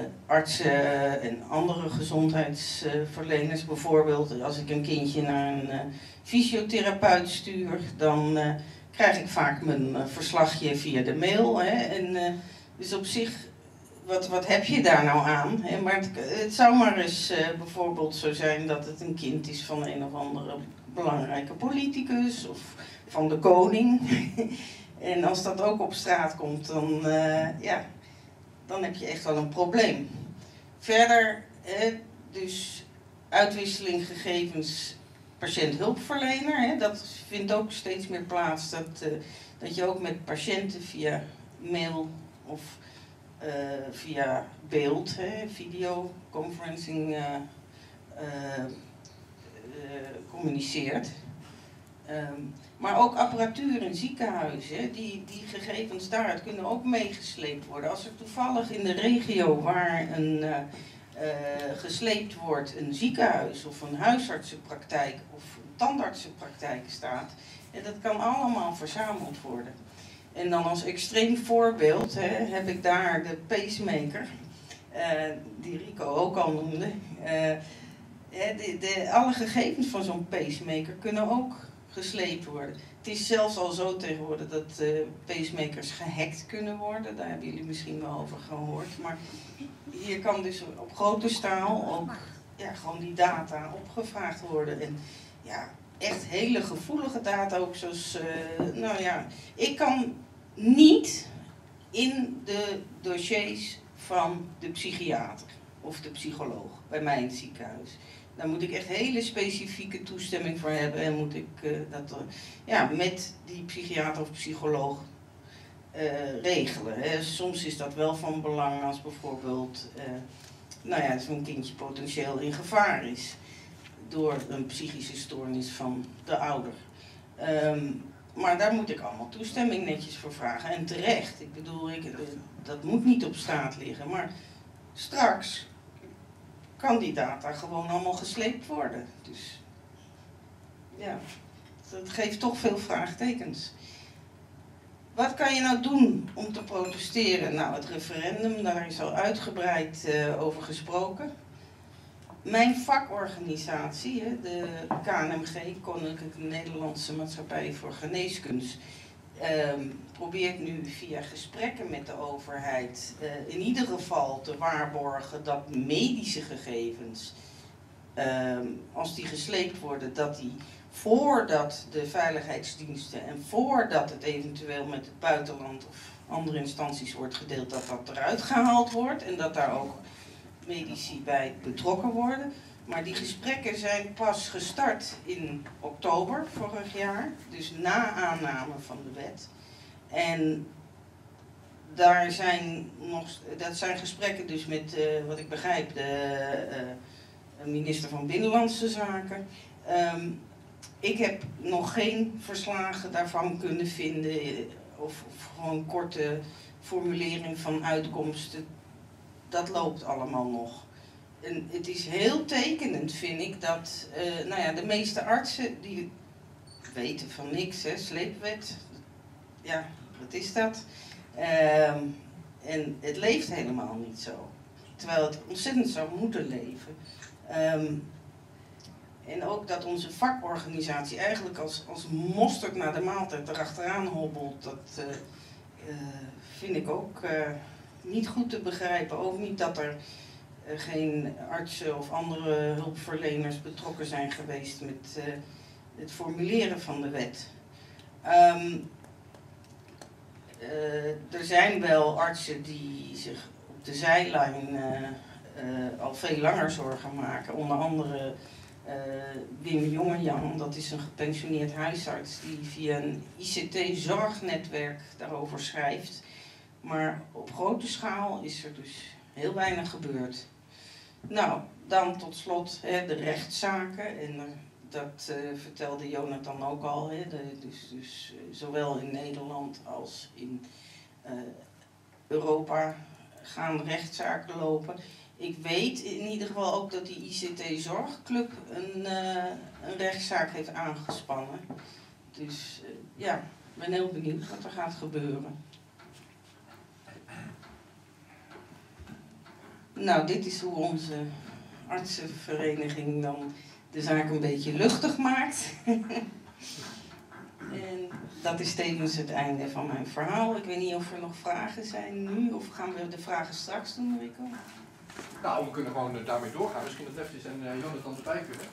artsen en andere gezondheidsverleners. Bijvoorbeeld als ik een kindje naar een uh, fysiotherapeut stuur, dan uh, krijg ik vaak mijn uh, verslagje via de mail. Hè, en, uh, dus op zich, wat, wat heb je daar nou aan? Hè? Maar het, het zou maar eens uh, bijvoorbeeld zo zijn dat het een kind is van een of andere belangrijke politicus of van de koning. En als dat ook op straat komt, dan, uh, ja, dan heb je echt wel een probleem. Verder, hè, dus uitwisseling gegevens patiënt-hulpverlener. Hè, dat vindt ook steeds meer plaats. Dat, uh, dat je ook met patiënten via mail of uh, via beeld, hè, videoconferencing, uh, uh, uh, communiceert. Um, maar ook apparatuur in ziekenhuizen, die, die gegevens daaruit kunnen ook meegesleept worden. Als er toevallig in de regio waar een uh, uh, gesleept wordt een ziekenhuis of een huisartsenpraktijk of een tandartsenpraktijk staat, en dat kan allemaal verzameld worden. En dan als extreem voorbeeld hè, heb ik daar de pacemaker, uh, die Rico ook al noemde. Uh, de, de, alle gegevens van zo'n pacemaker kunnen ook gesleept worden. Het is zelfs al zo tegenwoordig dat uh, pacemakers gehackt kunnen worden. Daar hebben jullie misschien wel over gehoord. Maar hier kan dus op grote schaal ook ja, gewoon die data opgevraagd worden. En ja, echt hele gevoelige data ook zoals, uh, nou ja, ik kan niet in de dossiers van de psychiater of de psycholoog bij mij in het ziekenhuis. Daar moet ik echt hele specifieke toestemming voor hebben en moet ik uh, dat uh, ja, met die psychiater of psycholoog uh, regelen. Hè. Soms is dat wel van belang als bijvoorbeeld uh, nou ja, zo'n kindje potentieel in gevaar is door een psychische stoornis van de ouder. Um, maar daar moet ik allemaal toestemming netjes voor vragen en terecht. Ik bedoel, ik, uh, dat moet niet op straat liggen, maar straks kan die data gewoon allemaal gesleept worden. Dus ja, dat geeft toch veel vraagtekens. Wat kan je nou doen om te protesteren? Nou, het referendum, daar is al uitgebreid uh, over gesproken. Mijn vakorganisatie, de K N M G, Koninklijke Nederlandse Maatschappij voor Geneeskunst, Um, probeert nu via gesprekken met de overheid uh, in ieder geval te waarborgen dat medische gegevens, um, als die gesleept worden, dat die voordat de veiligheidsdiensten en voordat het eventueel met het buitenland of andere instanties wordt gedeeld, dat dat eruit gehaald wordt en dat daar ook medici bij betrokken worden. Maar die gesprekken zijn pas gestart in oktober vorig jaar, dus na aanname van de wet. En daar zijn nog, dat zijn gesprekken dus met, uh, wat ik begrijp, de uh, minister van Binnenlandse Zaken. Um, ik heb nog geen verslagen daarvan kunnen vinden, of, of gewoon korte formulering van uitkomsten. Dat loopt allemaal nog. En het is heel tekenend, vind ik, dat uh, nou ja, de meeste artsen die weten van niks, hè, sleepwet, ja, wat is dat? Um, en het leeft helemaal niet zo. Terwijl het ontzettend zou moeten leven. Um, en ook dat onze vakorganisatie eigenlijk als, als mosterd naar de maaltijd erachteraan hobbelt, dat uh, uh, vind ik ook uh, niet goed te begrijpen. Ook niet dat er uh, geen artsen of andere hulpverleners betrokken zijn geweest met uh, het formuleren van de wet. Um, uh, er zijn wel artsen die zich op de zijlijn uh, uh, al veel langer zorgen maken. Onder andere Uh, Wim Jongejan, dat is een gepensioneerd huisarts die via een I C T-zorgnetwerk daarover schrijft. Maar op grote schaal is er dus heel weinig gebeurd. Nou, dan tot slot hè, de rechtszaken. En uh, dat uh, vertelde Jonathan ook al. Hè, de, dus dus uh, zowel in Nederland als in uh, Europa gaan rechtszaken lopen. Ik weet in ieder geval ook dat die I C T-zorgclub een, uh, een rechtszaak heeft aangespannen. Dus uh, ja, ik ben heel benieuwd wat er gaat gebeuren. Nou, dit is hoe onze artsenvereniging dan de zaak een beetje luchtig maakt. En dat is tevens het einde van mijn verhaal. Ik weet niet of er nog vragen zijn nu, of gaan we de vragen straks doen, Rico? Nou, we kunnen gewoon uh, daarmee doorgaan. Misschien dat Neftis en uh, Jonathan erbij kunnen.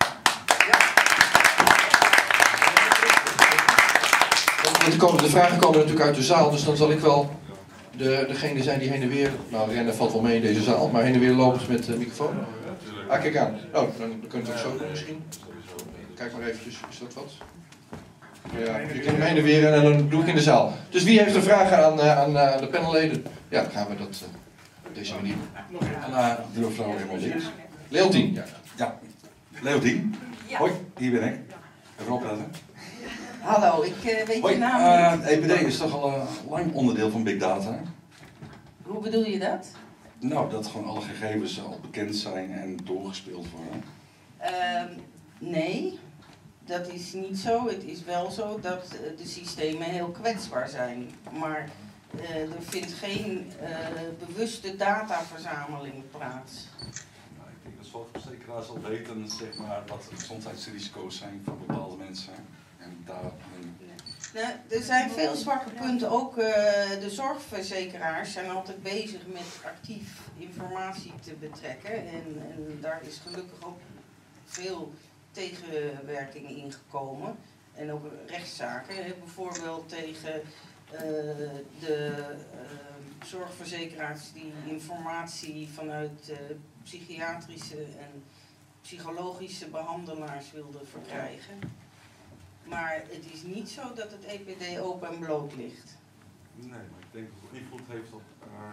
Want de komende vragen komen natuurlijk uit de zaal, dus dan zal ik wel de, degene zijn die heen en weer... Nou, rennen valt wel mee in deze zaal, maar heen en weer lopend met de uh, microfoon. Ah, kijk aan. Oh, dan, dan kunnen we het zo doen misschien. Kijk maar eventjes, is dat wat? Ja, je kunt hem heen en weer en dan doe ik in de zaal. Dus wie heeft er vragen aan, uh, aan uh, de panelleden? Ja, dan gaan we dat uh, op deze manier. En uh, de mevrouw helemaal links. Leontien. Ja, ja. Leontien. Ja. Hoi, hier ben ik. Even opletten. Hallo, ik uh, weet Hoi. je naam niet. Uh, E P D is toch al een lang onderdeel van Big Data? Hè? Hoe bedoel je dat? Nou, dat gewoon alle gegevens al bekend zijn en doorgespeeld worden. Uh, nee, dat is niet zo. Het is wel zo dat uh, de systemen heel kwetsbaar zijn. Maar uh, er vindt geen uh, bewuste dataverzameling plaats. Nou, ik denk dat zorgverzekeraars al weten zeg maar, wat de gezondheidsrisico's zijn van bepaalde mensen. En daar hun... Nou, er zijn veel zwakke punten. Ook uh, de zorgverzekeraars zijn altijd bezig met actief informatie te betrekken. En, en daar is gelukkig ook veel tegenwerking in gekomen. En ook rechtszaken. Bijvoorbeeld tegen uh, de uh, zorgverzekeraars die informatie vanuit uh, psychiatrische en psychologische behandelaars wilden verkrijgen. Maar het is niet zo dat het E P D open en bloot ligt. Nee, maar ik denk dat het invloed heeft op uh,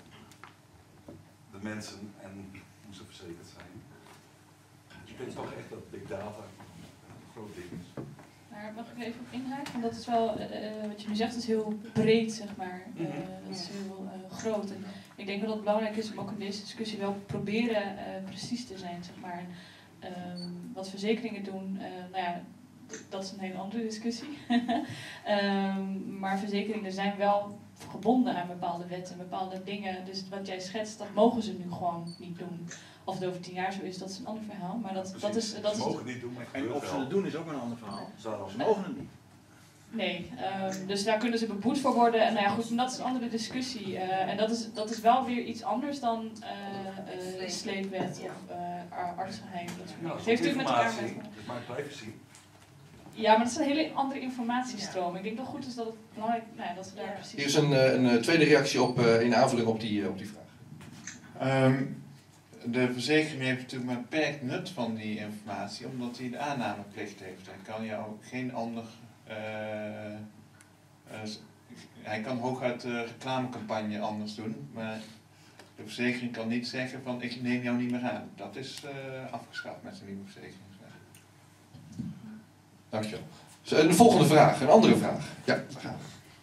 de mensen en hoe ze verzekerd zijn. Dus ik denk toch echt dat big data een groot ding is. Maar mag ik even op inhaken? Want dat is wel, uh, wat je nu zegt, is heel breed, zeg maar. Uh, dat is heel uh, groot. En ik denk dat het belangrijk is om ook in deze discussie wel proberen uh, precies te zijn, zeg maar. En, um, wat verzekeringen doen, uh, nou ja, dat is een hele andere discussie. um, maar verzekeringen zijn wel gebonden aan bepaalde wetten en bepaalde dingen. Dus wat jij schetst, dat mogen ze nu gewoon niet doen. Of het over tien jaar zo is, dat is een ander verhaal. Maar dat, dat is... Dat ze is mogen het niet doen, maar En of ze het doen is ook een ander verhaal. Zo. Ze mogen het niet. Nee, um, dus daar kunnen ze beboet voor worden. En nou ja, goed, dat is een andere discussie. Uh, en dat is, dat is wel weer iets anders dan uh, uh, sleepwet of uh, artsengeheim. Dat soort dingen. Het heeft natuurlijk met elkaar met... Dus maar privacy. Ja, maar dat is een hele andere informatiestroom. Ik denk dat het goed is dat het belangrijk nou ja, dat we daar precies... Hier is een, een tweede reactie op, uh, in aanvulling op die, uh, op die vraag. Um, de verzekering heeft natuurlijk maar een beperkt nut van die informatie, omdat hij de aannameplicht heeft. Hij kan jou geen ander... Uh, uh, hij kan hooguit de reclamecampagne anders doen, maar de verzekering kan niet zeggen van ik neem jou niet meer aan. Dat is uh, afgeschaft met zijn nieuwe verzekering. Dankjewel. De volgende vraag, een andere vraag. Ja, daar gaan we.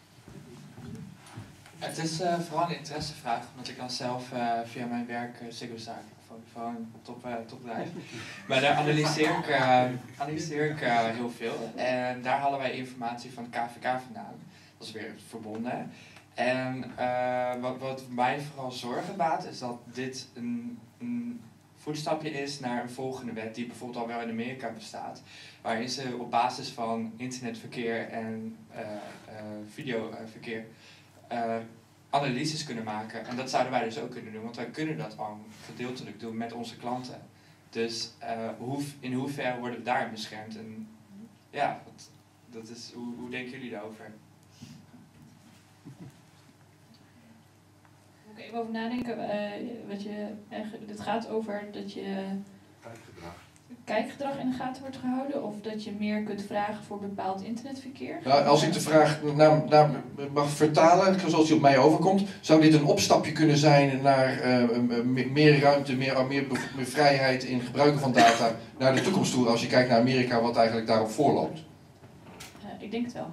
Het is uh, vooral een interessevraag, omdat ik dan zelf uh, via mijn werk uh, Ziggo Zaken, Vodafone, top, uh, topbedrijf. Maar daar analyseer ik, uh, analyseer ik uh, heel veel. En daar halen wij informatie van K V K vandaan. Dat is weer verbonden. En uh, wat, wat mij vooral zorgen baat, is dat dit een, een voetstapje is naar een volgende wet die bijvoorbeeld al wel in Amerika bestaat. Waarin ze op basis van internetverkeer en uh, uh, videoverkeer uh, analyses kunnen maken. En dat zouden wij dus ook kunnen doen, want wij kunnen dat gewoon gedeeltelijk doen met onze klanten. Dus uh, hoe, in hoeverre worden we daarin beschermd? En ja, dat, dat is, hoe, hoe denken jullie daarover? Moet ik even over nadenken. Uh, wat je, uh, het gaat over dat je... Kijkgedrag. kijkgedrag in de gaten wordt gehouden of dat je meer kunt vragen voor bepaald internetverkeer? Nou, als ik de vraag naar, naar mag vertalen, zoals die op mij overkomt, zou dit een opstapje kunnen zijn naar uh, meer ruimte, meer, meer, meer vrijheid in gebruiken van data naar de toekomst toe, als je kijkt naar Amerika, wat eigenlijk daarop voorloopt? Uh, ik denk het wel.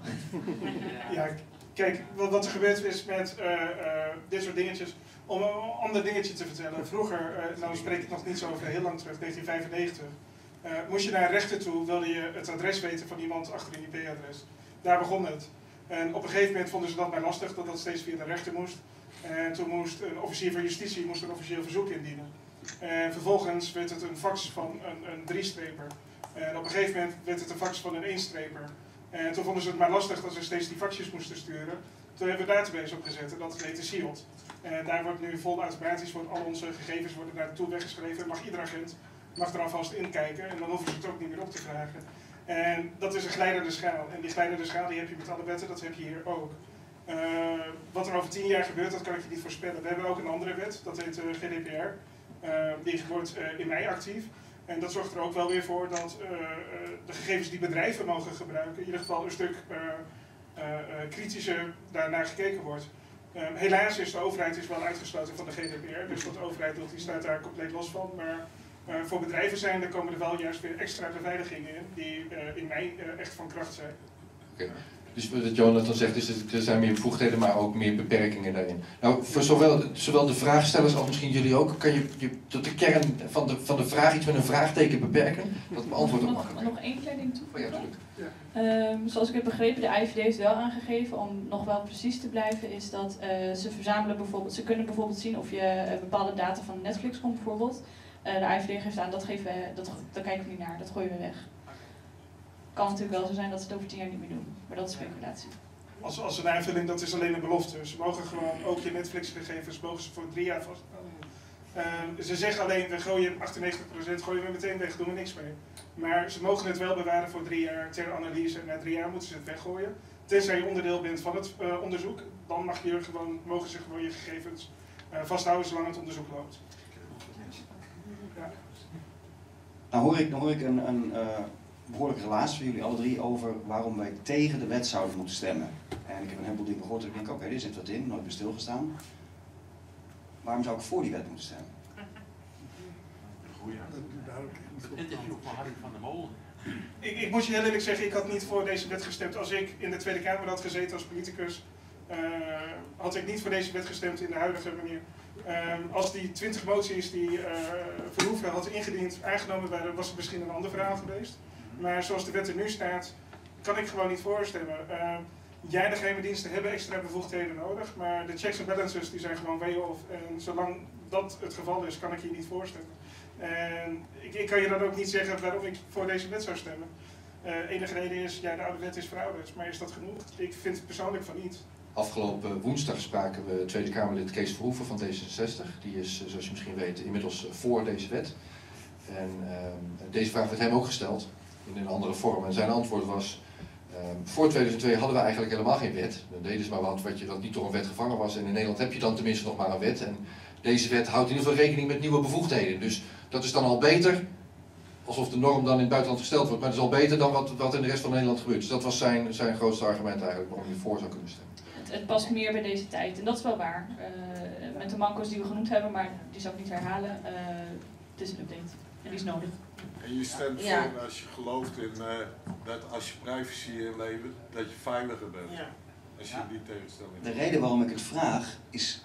Ja, kijk, wat, wat er gebeurt is met uh, uh, dit soort dingetjes. Om een ander dingetje te vertellen. Vroeger, uh, nou spreek ik nog niet zo over heel lang terug, negentien vijfennegentig. Uh, moest je naar een rechter toe, wilde je het adres weten van iemand achter een I P-adres. Daar begon het. En op een gegeven moment vonden ze dat mij lastig, dat dat steeds via de rechter moest. En toen moest een officier van justitie moest een officieel verzoek indienen. En vervolgens werd het een fax van een, een driestreper. En op een gegeven moment werd het een fax van een éénstreper. En toen vonden ze het maar lastig dat ze steeds die faxjes moesten sturen. Toen hebben we een database opgezet en dat heette Sealed. En daar wordt nu vol automatisch, wordt al onze gegevens worden daar naartoe weggeschreven. Mag ieder agent mag er alvast inkijken en dan hoeven ze het ook niet meer op te vragen. En dat is een glijdende schaal. En die glijdende schaal die heb je met alle wetten, dat heb je hier ook. Uh, wat er over tien jaar gebeurt, dat kan ik je niet voorspellen. We hebben ook een andere wet, dat heet uh, G D P R. Uh, die wordt uh, in mei actief. En dat zorgt er ook wel weer voor dat uh, uh, de gegevens die bedrijven mogen gebruiken, in ieder geval een stuk uh, uh, uh, kritischer daarnaar gekeken wordt. Uh, helaas is de overheid is wel uitgesloten van de G D P R, dus wat de overheid doet, die staat daar compleet los van. Maar uh, voor bedrijven zijn, er komen er wel juist weer extra beveiligingen in, die uh, in mei uh, echt van kracht zijn. Okay. Dus wat Jonathan zegt is dat er zijn meer bevoegdheden, maar ook meer beperkingen daarin. Nou, voor zowel, zowel de vraagstellers als misschien jullie ook, kan je, je tot de kern van de, van de vraag iets met een vraagteken beperken? Dat het antwoord ook makkelijk. Nog één klein ding toevoegen? Oh, ja, ja. Um, zoals ik heb begrepen, de I V D heeft wel aangegeven, om nog wel precies te blijven, is dat uh, ze verzamelen bijvoorbeeld, ze kunnen bijvoorbeeld zien of je uh, bepaalde data van Netflix komt bijvoorbeeld. Uh, de I V D geeft aan, dat geven we, dat, daar kijken we niet naar, dat gooien we weg. Kan natuurlijk wel zo zijn dat ze het over tien jaar niet meer doen, maar dat is speculatie. Als, als een aanvulling, dat is alleen een belofte. Ze mogen gewoon ook je Netflix-gegevens mogen ze voor drie jaar vasthouden. Uh, ze zeggen alleen, we gooien achtennegentig procent gooien we meteen weg, doen we niks mee. Maar ze mogen het wel bewaren voor drie jaar ter analyse en na drie jaar moeten ze het weggooien. Tenzij je onderdeel bent van het uh, onderzoek, dan mag je gewoon, mogen ze gewoon je gegevens uh, vasthouden zolang het onderzoek loopt. Ja. Nou hoor ik, dan hoor ik een, een uh, behoorlijke relatie van jullie alle drie over waarom wij tegen de wet zouden moeten stemmen. En ik heb een heleboel dingen gehoord en ik denk, oké, okay, er zit wat in, nooit meer stilgestaan. Waarom zou ik voor die wet moeten stemmen? Goeie. Het interview van Harry van der Molen. Ik, ik moet je heel eerlijk zeggen, ik had niet voor deze wet gestemd. Als ik in de Tweede Kamer had gezeten als politicus, uh, had ik niet voor deze wet gestemd in de huidige manier. Uh, als die twintig moties die uh, Verhoeven had ingediend aangenomen waren, was het misschien een ander verhaal geweest. Maar zoals de wet er nu staat, kan ik gewoon niet voorstemmen. Uh, ja, de geheime diensten hebben extra bevoegdheden nodig, maar de checks en balances die zijn gewoon way off. En zolang dat het geval is, kan ik hier niet voorstemmen. En ik, ik kan je dan ook niet zeggen waarom ik voor deze wet zou stemmen. Uh, enige reden is, ja, de oude wet is verouderd, maar is dat genoeg? Ik vind het persoonlijk van niet. Afgelopen woensdag spraken we Tweede Kamerlid Kees Verhoeven van D zesenzestig. Die is, zoals je misschien weet, inmiddels voor deze wet. En uh, deze vraag werd hem ook gesteld, in een andere vorm. En zijn antwoord was, uh, voor tweeduizend twee hadden we eigenlijk helemaal geen wet. Dan deden ze maar wat, wat je dat niet door een wet gevangen was. En in Nederland heb je dan tenminste nog maar een wet. En deze wet houdt in ieder geval rekening met nieuwe bevoegdheden. Dus dat is dan al beter, alsof de norm dan in het buitenland gesteld wordt. Maar dat is al beter dan wat, wat in de rest van Nederland gebeurt. Dus dat was zijn, zijn grootste argument eigenlijk waarom je voor zou kunnen stemmen. Het, het past meer bij deze tijd en dat is wel waar. Uh, met de manco's die we genoemd hebben, maar die zou ik niet herhalen. Uh, het is een update en die is nodig. En je stemt Ja. voor als je gelooft in uh, dat als je privacy inlevert, dat je veiliger bent. Ja. Als je Ja. die tegenstelling De reden waarom ik het vraag is,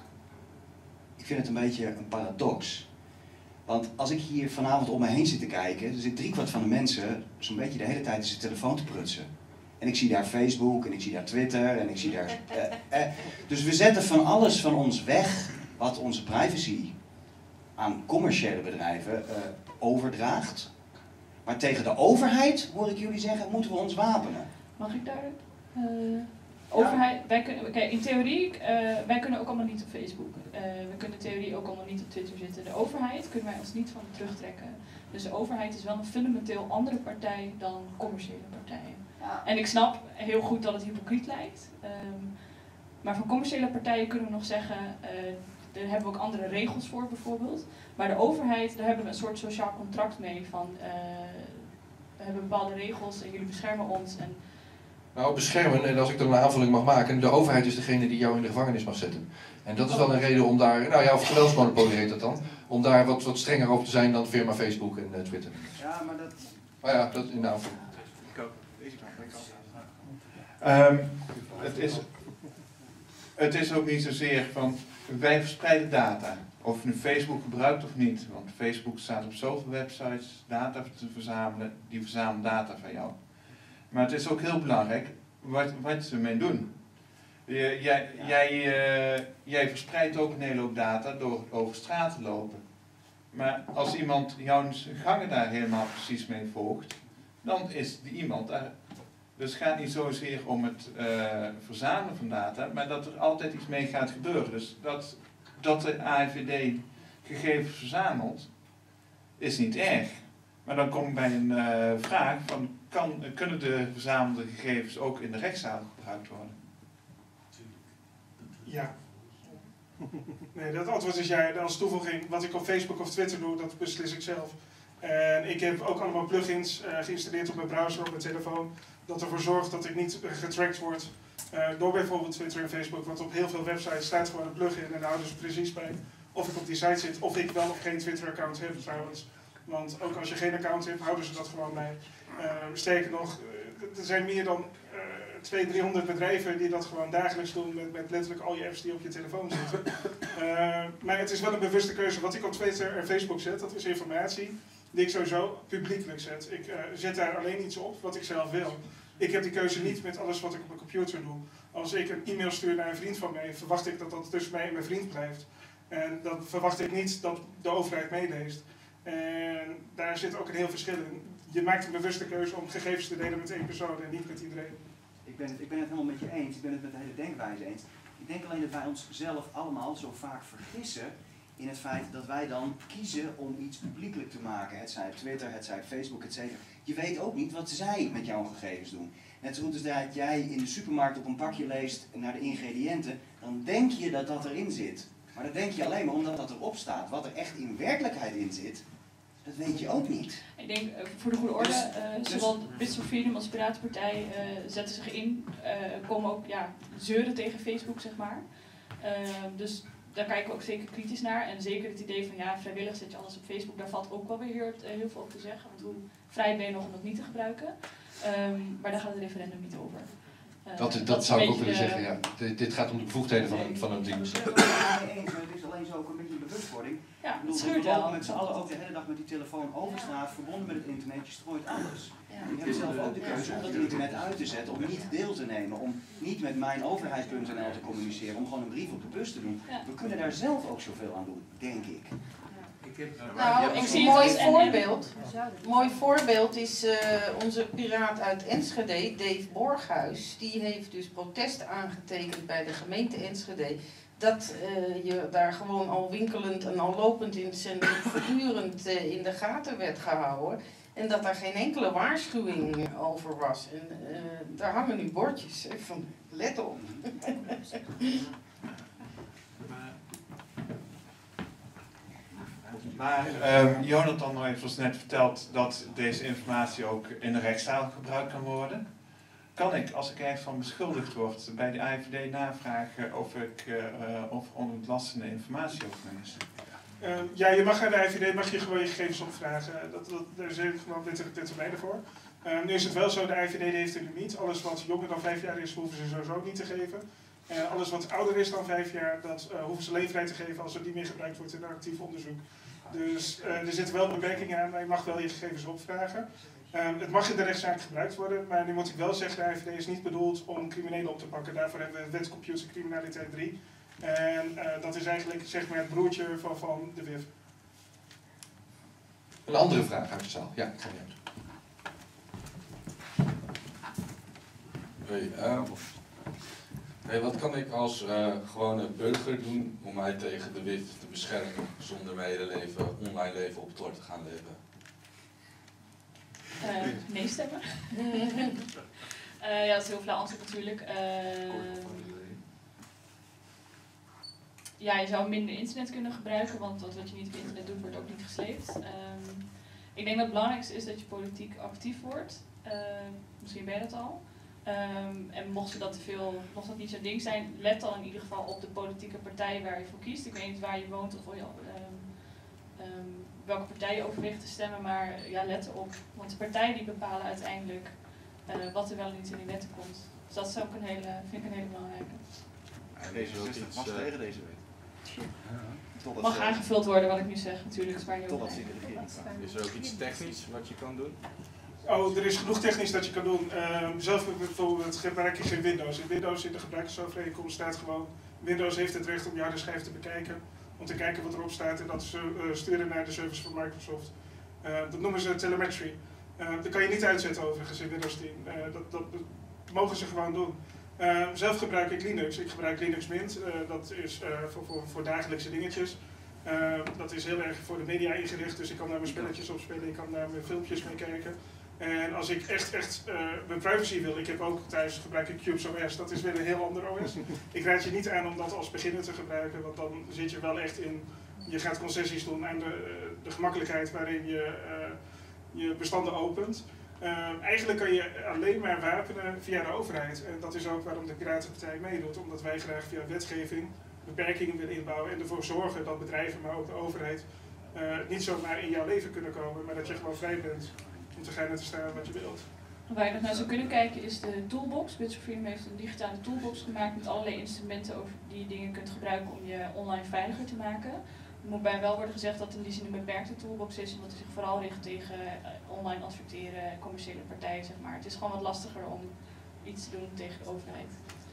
ik vind het een beetje een paradox. Want als ik hier vanavond om me heen zit te kijken, er zit driekwart van de mensen zo'n beetje de hele tijd in zijn telefoon te prutsen. En ik zie daar Facebook en ik zie daar Twitter en ik zie daar... Eh, eh. Dus we zetten van alles van ons weg wat onze privacy aan commerciële bedrijven uh, overdraagt. Maar tegen de overheid, hoor ik jullie zeggen, moeten we ons wapenen. Mag ik daar? Uh, overheid, wij kunnen, kijk, in theorie, uh, wij kunnen ook allemaal niet op Facebook. Uh, we kunnen in theorie ook allemaal niet op Twitter zitten. De overheid kunnen wij ons niet van terugtrekken. Dus de overheid is wel een fundamenteel andere partij dan commerciële partijen. Ja. En ik snap heel goed dat het hypocriet lijkt. Um, maar van commerciële partijen kunnen we nog zeggen, uh, daar hebben we ook andere regels voor bijvoorbeeld. Maar de overheid, daar hebben we een soort sociaal contract mee van uh, we hebben bepaalde regels en jullie beschermen ons. En nou, beschermen, en als ik dan een aanvulling mag maken, de overheid is degene die jou in de gevangenis mag zetten. En dat is wel een reden om daar, nou ja, of geweldsmonopolie heet dat dan, om daar wat, wat strenger op te zijn dan firma Facebook en uh, Twitter. Ja, maar dat... Maar ja, dat in de aanvulling. Ik ook. Deze kant, deze kant. Um, het, is, het is ook niet zozeer van, wij verspreiden data. Of je nu Facebook gebruikt of niet. Want Facebook staat op zoveel websites data te verzamelen, die verzamelen data van jou. Maar het is ook heel belangrijk wat, wat ze ermee doen. Je, jij, ja. jij, uh, jij verspreidt ook een hele hoop data door over straat te lopen. Maar als iemand jouw gangen daar helemaal precies mee volgt, dan is die iemand daar. Dus het gaat niet zozeer om het uh, verzamelen van data, maar dat er altijd iets mee gaat gebeuren. Dus dat, dat de A I V D gegevens verzamelt, is niet erg. Maar dan kom ik bij een uh, vraag van, kan, kunnen de verzamelde gegevens ook in de rechtszaal gebruikt worden? Ja. Nee, dat antwoord is ja. Als toevoeging, wat ik op Facebook of Twitter doe, dat beslis ik zelf. En ik heb ook allemaal plugins uh, geïnstalleerd op mijn browser, op mijn telefoon, dat ervoor zorgt dat ik niet getracked word uh, door bijvoorbeeld Twitter en Facebook. Want op heel veel websites staat gewoon een plugin en daar houden ze precies bij of ik op die site zit, of ik wel of geen Twitter-account heb trouwens. Want ook als je geen account hebt, houden ze dat gewoon bij. Uh, sterker nog, uh, er zijn meer dan uh, tweehonderd, driehonderd bedrijven die dat gewoon dagelijks doen met, met letterlijk al je apps die op je telefoon zitten. Uh, maar het is wel een bewuste keuze. Wat ik op Twitter en Facebook zet, dat is informatie die ik sowieso publiekelijk zet. Ik uh, zet daar alleen iets op wat ik zelf wil. Ik heb die keuze niet met alles wat ik op mijn computer doe. Als ik een e-mail stuur naar een vriend van mij, verwacht ik dat dat tussen mij en mijn vriend blijft. En dan verwacht ik niet dat de overheid meeleest. En daar zit ook een heel verschil in. Je maakt een bewuste keuze om gegevens te delen met één persoon en niet met iedereen. Ik ben, het, ik ben het helemaal met je eens. Ik ben het met de hele denkwijze eens. Ik denk alleen dat wij onszelf allemaal zo vaak vergissen in het feit dat wij dan kiezen om iets publiekelijk te maken. Het zij Twitter, het zij Facebook, et cetera. Je weet ook niet wat zij met jouw gegevens doen. Net zo goed als dat jij in de supermarkt op een pakje leest naar de ingrediënten, dan denk je dat dat erin zit. Maar dat denk je alleen maar omdat dat erop staat. Wat er echt in werkelijkheid in zit, dat weet je ook niet. Ik denk, uh, voor de goede orde, uh, dus, zowel Bits for Freedom als Piratenpartij uh, zetten zich in, uh, komen ook ja, zeuren tegen Facebook, zeg maar. Uh, dus daar kijken we ook zeker kritisch naar. En zeker het idee van, ja, vrijwillig zet je alles op Facebook, daar valt ook wel weer heel, heel veel op te zeggen. Want hoe vrij ben je nog om dat niet te gebruiken? Um, maar daar gaat het referendum niet over. Uh, dat, dat, dat zou ik ook willen de, zeggen, ja. Dit, dit gaat om de bevoegdheden van een, van een ding. Ik ben het er mee eens, maar het is alleen zo ook een beetje een bewustwording. Ja, ik bedoel, we lopen met z'n allen ook de hele dag met die telefoon over straat, verbonden met het internet, je strooit alles. Ja. Je hebt zelf ook de keuze om dat internet uit te zetten, om niet deel te nemen, om niet met mijn overheid punt n l te communiceren, om gewoon een brief op de bus te doen. Ja. We kunnen daar zelf ook zoveel aan doen, denk ik. Ik heb, nou, een mooi voorbeeld, een mooi voorbeeld is uh, onze piraat uit Enschede, Dave Borghuis. Die heeft dus protest aangetekend bij de gemeente Enschede. Dat uh, je daar gewoon al winkelend en al lopend in het centrum voortdurend uh, in de gaten werd gehouden. En dat daar geen enkele waarschuwing over was. En uh, daar hangen nu bordjes van let op. Maar uh, Jonathan heeft ons net verteld dat deze informatie ook in de rechtszaal gebruikt kan worden. Kan ik, als ik ergens van beschuldigd word, bij de A I V D navragen of ik uh, of onontlastende informatie over me is? Uh, ja, je mag aan de A I V D mag je gewoon je gegevens opvragen. Dat, dat, daar zijn gewoon wettige termijnen voor. Uh, nu is het wel zo, de A I V D heeft een limiet. Alles wat jonger dan vijf jaar is, hoeven ze sowieso niet te geven. Uh, alles wat ouder is dan vijf jaar, dat uh, hoeven ze alleen vrij te geven als het niet meer gebruikt wordt in een actief onderzoek. Dus uh, er zitten wel beperkingen aan, maar je mag wel je gegevens opvragen. Uh, het mag in de rechtszaak gebruikt worden, maar nu moet ik wel zeggen, de A I V D is niet bedoeld om criminelen op te pakken. Daarvoor hebben we wet computercriminaliteit drie. En uh, dat is eigenlijk zeg maar het broertje van, van de W I F. Een andere vraag uit de zaal. Ja, ik ga niet uit. Hey, uh, hey, wat kan ik als uh, gewone burger doen om mij tegen de W I F te beschermen zonder mijn hele leven, online leven op Tor te gaan leven? Uh, nee stemmen. uh, ja, dat is heel veel antwoord natuurlijk. Uh, ja, je zou minder internet kunnen gebruiken, want wat, wat je niet op internet doet, wordt ook niet gesleept. Um, ik denk dat het belangrijkste is dat je politiek actief wordt. Uh, misschien ben je dat al. Um, en mocht dat, te veel, mocht dat niet zo'n ding zijn, let dan in ieder geval op de politieke partij waar je voor kiest. Ik weet niet waar je woont of um, um, welke partij je overweegt te stemmen, maar ja, let erop. Want de partijen die bepalen uiteindelijk uh, wat er wel en niet in die wetten komt. Dus dat is ook een hele, vind ik een hele belangrijke. En deze was iets, was tegen deze wet. Het mag aangevuld worden wat ik nu zeg, natuurlijk. Is waar je Totdat ze in de regering kwamen. Is er ook iets technisch wat je kan doen? Oh, er is genoeg technisch dat je kan doen. Uh, zelf bijvoorbeeld gebruik je geen Windows. In Windows in de gebruikersovereenkomst staat gewoon: Windows heeft het recht om je harde schijf te bekijken, om te kijken wat erop staat en dat ze uh, sturen naar de service van Microsoft. Uh, dat noemen ze telemetry. Uh, dat kan je niet uitzetten overigens in Windows tien. Uh, dat, dat, dat mogen ze gewoon doen. Uh, zelf gebruik ik Linux. Ik gebruik Linux Mint. Uh, dat is uh, voor, voor, voor dagelijkse dingetjes. Uh, dat is heel erg voor de media ingericht, dus ik kan daar mijn spelletjes op spelen, ik kan daar mijn filmpjes mee kijken. En als ik echt, echt uh, mijn privacy wil, ik heb ook thuis gebruik ik CubesOS, dat is weer een heel ander O S. Ik raad je niet aan om dat als beginner te gebruiken, want dan zit je wel echt in, je gaat concessies doen aan de, de gemakkelijkheid waarin je uh, je bestanden opent. Uh, eigenlijk kan je alleen maar wapenen via de overheid. En dat is ook waarom de Piratenpartij meedoet, omdat wij graag via wetgeving beperkingen willen inbouwen en ervoor zorgen dat bedrijven, maar ook de overheid, uh, niet zomaar in jouw leven kunnen komen, maar dat je gewoon vrij bent om te gaan en te staan wat je wilt. Waar je nog naar zou kunnen kijken is de toolbox. Bits for Freedom heeft een digitale toolbox gemaakt met allerlei instrumenten over die je dingen kunt gebruiken om je online veiliger te maken. Er moet bij wel worden gezegd dat het in die zin een beperkte toolbox is, omdat het zich vooral richt tegen online adverteren, commerciële partijen, zeg maar. Het is gewoon wat lastiger om iets te doen tegen de overheid.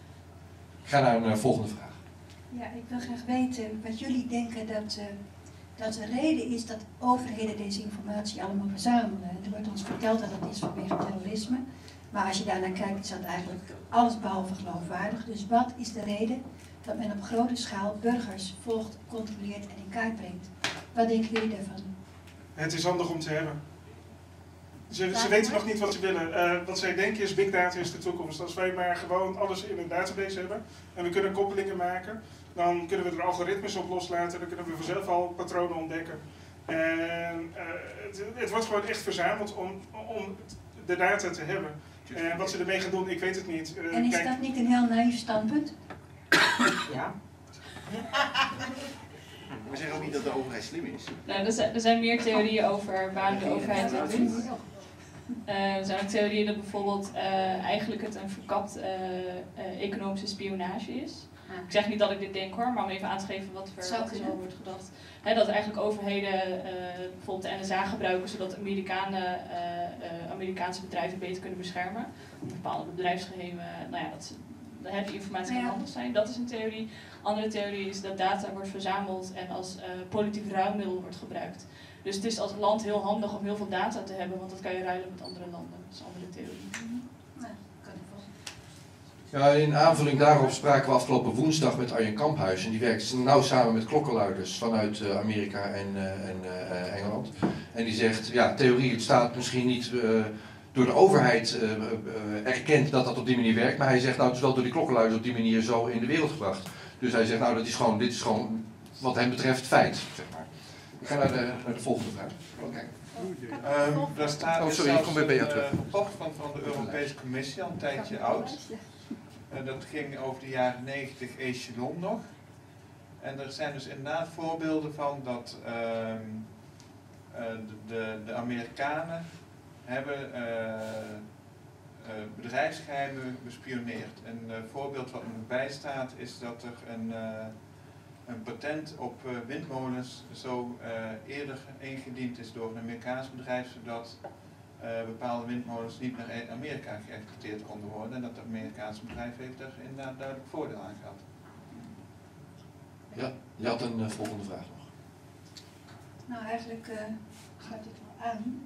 Ik ga naar een uh, volgende vraag. Ja, ik wil graag weten wat jullie denken dat, uh, dat de reden is dat overheden deze informatie allemaal verzamelen. Er wordt ons verteld dat dat is vanwege terrorisme, maar als je daarnaar kijkt is dat eigenlijk alles behalve geloofwaardig. Dus wat is de reden dat men op grote schaal burgers volgt, controleert en in kaart brengt? Wat denken jullie daarvan? Het is handig om te hebben. Ze, ze weten nog niet wat ze willen. Uh, wat zij denken is, big data is de toekomst. Als wij maar gewoon alles in een database hebben en we kunnen koppelingen maken, dan kunnen we er algoritmes op loslaten en dan kunnen we vanzelf al patronen ontdekken. En uh, het, het wordt gewoon echt verzameld om, om de data te hebben. En wat ze ermee gaan doen, ik weet het niet. Uh, en is kijk, dat niet een heel naïef standpunt? Ja. We zeggen ook niet dat de overheid slim is. Nou, er, zijn, er zijn meer theorieën over waar de overheid het doet. Uh, er zijn ook theorieën dat bijvoorbeeld uh, eigenlijk het een verkapt uh, uh, economische spionage is. Ah. Ik zeg niet dat ik dit denk hoor, maar om even aan te geven wat er zo wordt gedacht. He, dat eigenlijk overheden uh, bijvoorbeeld de N S A gebruiken zodat Amerikanen, uh, uh, Amerikaanse bedrijven beter kunnen beschermen. Bepaalde bedrijfsgeheimen, nou ja, dat ze, dat die informatie kan handig zijn. Dat is een theorie. Andere theorie is dat data wordt verzameld en als uh, politiek ruilmiddel wordt gebruikt. Dus het is als land heel handig om heel veel data te hebben, want dat kan je ruilen met andere landen. Dat is een andere theorie. Ja, in aanvulling daarop spraken we afgelopen woensdag met Arjen Kamphuis. En die werkt nauw samen met klokkenluiders vanuit uh, Amerika en, uh, en uh, Engeland. En die zegt, ja, theorie, het staat misschien niet uh, door de overheid uh, uh, erkend dat dat op die manier werkt. Maar hij zegt, nou, het is wel door die klokkenluiders op die manier zo in de wereld gebracht. Dus hij zegt, nou, dat is gewoon, dit is gewoon wat hem betreft feit, zeg maar. Ik ga naar de, naar de volgende vraag. Okay. Um, daar staat oh, sorry, zelfs ik kom bij Bea terug. een rapport van, van de Europese Commissie al een tijdje oud. Uh, dat ging over de jaren negentig Echelon nog. En er zijn dus inderdaad voorbeelden van dat uh, uh, de, de, de Amerikanen hebben uh, uh, bedrijfsgeheimen bespioneerd. Een uh, voorbeeld wat er bij staat is dat er een, uh, een patent op uh, windmolens zo uh, eerder ingediend is door een Amerikaans bedrijf, zodat uh, bepaalde windmolens niet naar Amerika geëxporteerd konden worden. En dat het Amerikaanse bedrijf heeft er inderdaad duidelijk voordeel aan gehad. Ja, je had een uh, volgende vraag nog. Nou, eigenlijk uh, sluit dit wel aan.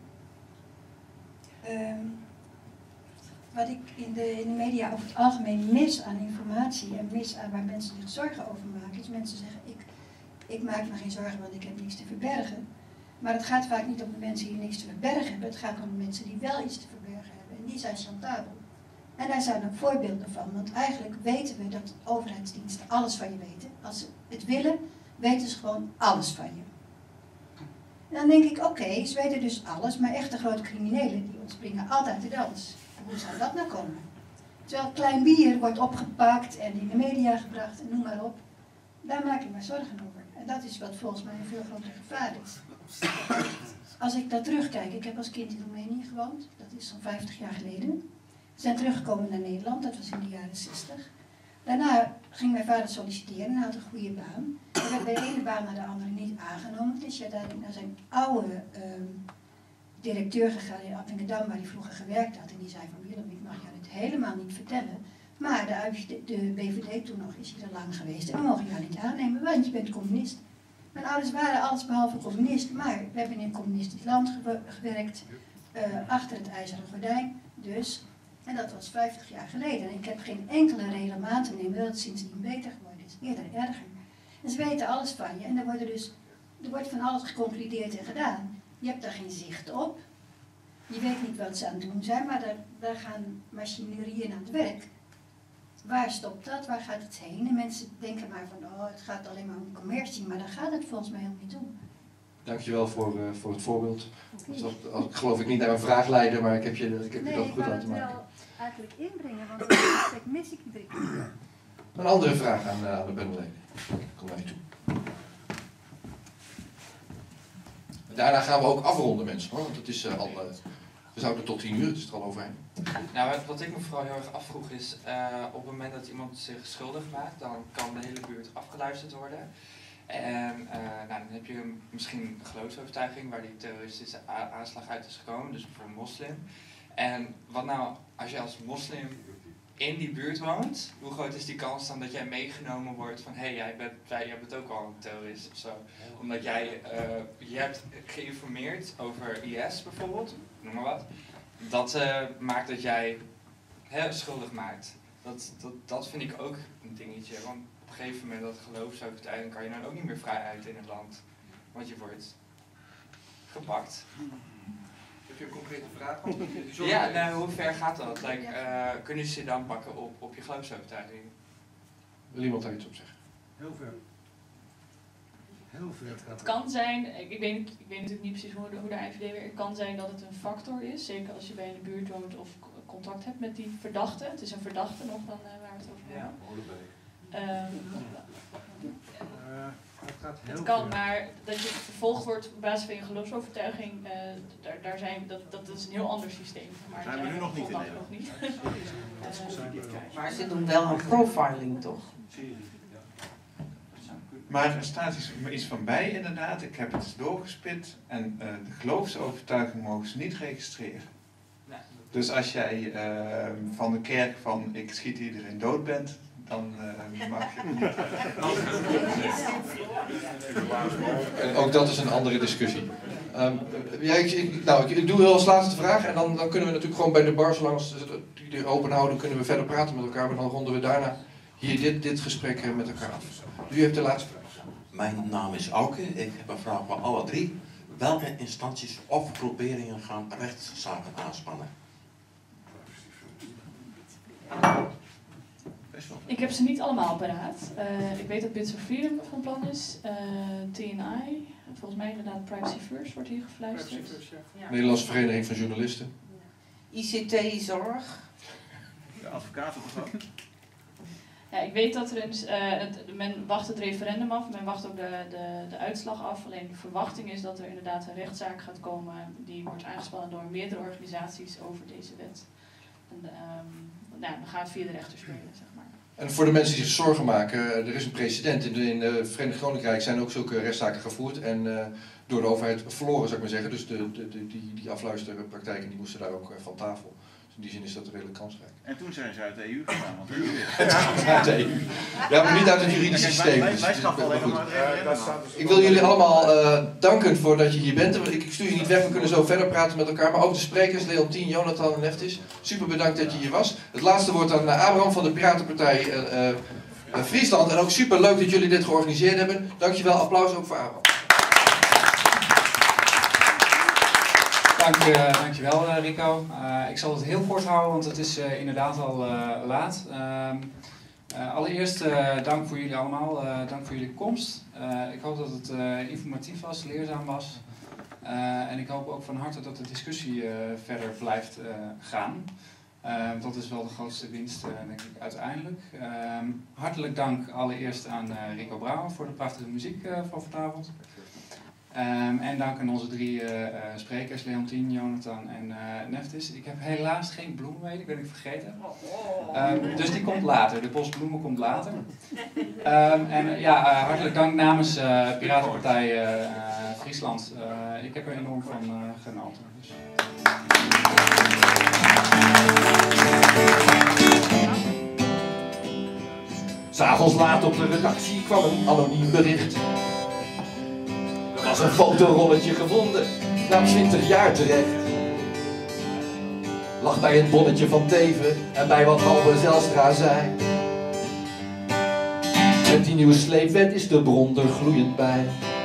Um, wat ik in de, in de media over het algemeen mis aan informatie en mis aan waar mensen zich zorgen over maken, is mensen zeggen, ik, ik maak me geen zorgen want ik heb niks te verbergen. Maar het gaat vaak niet om de mensen die niks te verbergen hebben, het gaat om de mensen die wel iets te verbergen hebben en die zijn chantabel. En daar zijn ook voorbeelden van, want eigenlijk weten we dat overheidsdiensten alles van je weten. Als ze het willen, weten ze gewoon alles van je. En dan denk ik, oké, okay, ze weten dus alles, maar echte grote criminelen die ontspringen altijd de dans. Hoe zou dat nou komen? Terwijl klein bier wordt opgepakt en in de media gebracht en noem maar op. Daar maak ik me zorgen over. En dat is wat volgens mij een veel groter gevaar is. Als ik daar terugkijk, ik heb als kind in Roemenië gewoond, dat is zo'n vijftig jaar geleden. We zijn teruggekomen naar Nederland, dat was in de jaren zestig. Daarna ging mijn vader solliciteren en hij had een goede baan. Hij werd bij de ene baan naar de andere niet aangenomen. Dus hij uiteindelijk naar zijn oude um, directeur gegaan in Appingedam, waar hij vroeger gewerkt had. En die zei van Willem, ik mag jou dit helemaal niet vertellen. Maar de, de B V D toen nog is hier al lang geweest en we mogen jou niet aannemen, want je bent communist. Mijn ouders waren alles behalve communist, maar we hebben in een communistisch land gew gewerkt, uh, achter het ijzeren gordijn dus. En dat was vijftig jaar geleden. En ik heb geen enkele reden om aan te nemen dat het sindsdien beter geworden is, eerder erger. En ze weten alles van je en er, worden dus, er wordt van alles geconcludeerd en gedaan. Je hebt daar geen zicht op, je weet niet wat ze aan het doen zijn, maar daar, daar gaan machinerieën aan het werk. Waar stopt dat? Waar gaat het heen? En mensen denken maar van, oh, het gaat alleen maar om commercie, maar daar gaat het volgens mij helemaal niet om. Dankjewel voor, uh, voor het voorbeeld. Dus dat, dat geloof ik niet naar een vraag leiden, maar ik heb je, ik heb nee, je dat goed laten maken. Nee, ik wil het wel eigenlijk inbrengen, want dat mis ik iedere keer. Een andere vraag aan, uh, aan de panelleden. Kom naar je toe. Daarna gaan we ook afronden, mensen, hoor, want het is uh, al... Uh, we zouden tot tien uur, het is er al overheen. Nou, wat, wat ik me vooral heel erg afvroeg is, uh, op het moment dat iemand zich schuldig maakt, dan kan de hele buurt afgeluisterd worden. En uh, nou, dan heb je misschien een geloofsovertuiging waar die terroristische aanslag uit is gekomen, dus bijvoorbeeld moslim. En wat nou, als je als moslim in die buurt woont, hoe groot is die kans dan dat jij meegenomen wordt van hé, hey, jij, bent, jij bent ook al een terrorist of zo. Omdat jij, uh, je hebt geïnformeerd over I S bijvoorbeeld, noem maar wat. Dat uh, maakt dat jij hè, schuldig maakt. Dat, dat, dat vind ik ook een dingetje, want op een gegeven moment dat geloofsovertuiging kan je dan ook niet meer vrij uit in het land. Want je wordt gepakt. Heb je een concrete vraag? Ja, nou, hoe ver gaat dat? Like, uh, kunnen ze je dan pakken op, op je geloofsovertuiging? Wil iemand daar iets op zeggen? Heel ver. Heel ver gaat het. kan zijn, ik weet, ik weet natuurlijk niet precies hoe de, hoe de I V D werkt, het kan zijn dat het een factor is, zeker als je bij in de buurt woont of contact hebt met die verdachte. Het is een verdachte nog dan uh, waar we het over hebben. Ja, um, uh, Het kan, maar dat je vervolgd wordt op basis van je geloofsovertuiging, uh, daar, daar zijn, dat, dat is een heel ander systeem. Maar zijn we nu nog niet in nog niet. uh, maar ze doen wel een profiling, toch? Maar er staat iets, iets van bij inderdaad, ik heb het eens doorgespit en uh, de geloofsovertuiging mogen ze niet registreren. Dus als jij uh, van de kerk van ik schiet iedereen dood bent, dan uh, mag je het niet. En ook dat is een andere discussie. Um, ja, ik, ik, nou, ik, ik doe als laatste vraag en dan, dan kunnen we natuurlijk gewoon bij de bar, zolang die die open houden, kunnen we verder praten met elkaar. Maar dan ronden we daarna hier dit, dit gesprek met elkaar af. U heeft de laatste vraag. Mijn naam is Auke. Ik heb een vraag voor alle drie. Welke instanties of groeperingen gaan rechtszaken aanspannen? Ik heb ze niet allemaal paraat. Uh, ik weet dat Bits of Freedom van plan is. Uh, T N I, volgens mij inderdaad Privacy First wordt hier gefluisterd. First, ja. Nederlandse Vereniging van Journalisten. I C T-zorg. De advocaten toch ook? Ja, ik weet dat er een, uh, het, men wacht het referendum af, men wacht ook de, de, de uitslag af. Alleen de verwachting is dat er inderdaad een rechtszaak gaat komen die wordt aangespannen door meerdere organisaties over deze wet. En, um, nou, dan gaat het via de rechter spelen, zeg maar. En voor de mensen die zich zorgen maken, er is een precedent. In, de, in het Verenigd Koninkrijk zijn ook zulke rechtszaken gevoerd en uh, door de overheid verloren, zou ik maar zeggen. Dus de, de, de, die, die afluisterpraktijken die moesten daar ook uh, van tafel. Dus in die zin is dat redelijk kansrijk. En toen zijn ze uit de E U gegaan. Want uit de E U. Ja, maar niet uit het juridische systeem. Wij, wij schaffen alleen maar Ik wil jullie allemaal uh, danken voor dat je hier bent. Ik, ik stuur je niet weg, we kunnen zo verder praten met elkaar. Maar ook de sprekers, Leontien, Jonathan en Neftis. Super bedankt dat je hier was. Het laatste woord aan uh, Abraham van de Piratenpartij uh, uh, Friesland. En ook super leuk dat jullie dit georganiseerd hebben. Dankjewel, applaus ook voor Abraham. dank, uh, dankjewel uh, Rico. Uh, ik zal het heel kort houden, want het is uh, inderdaad al uh, laat. Uh, uh, allereerst uh, dank voor jullie allemaal, uh, dank voor jullie komst. Uh, ik hoop dat het uh, informatief was, leerzaam was. Uh, en ik hoop ook van harte dat de discussie uh, verder blijft uh, gaan. Uh, dat is wel de grootste winst, uh, denk ik, uiteindelijk. Uh, hartelijk dank allereerst aan uh, Rico Brouwer voor de prachtige muziek uh, van vanavond. Um, en dank aan onze drie uh, uh, sprekers, Leontien, Jonathan en uh, Neftis. Ik heb helaas geen bloemen mee, die ben ik vergeten. Um, dus die komt later, de bos bloemen komt later. Um, en uh, ja, uh, hartelijk dank namens uh, Piratenpartij uh, uh, Friesland. Uh, ik heb er enorm van uh, genoten. Dus. S'avonds laat op de redactie kwam een anoniem bericht. Er was een fotorolletje gevonden, na twintig jaar terecht. Lag bij een bonnetje van Teven en bij wat Halbe Zijlstra zei. Met die nieuwe sleepwet is de bron er gloeiend bij.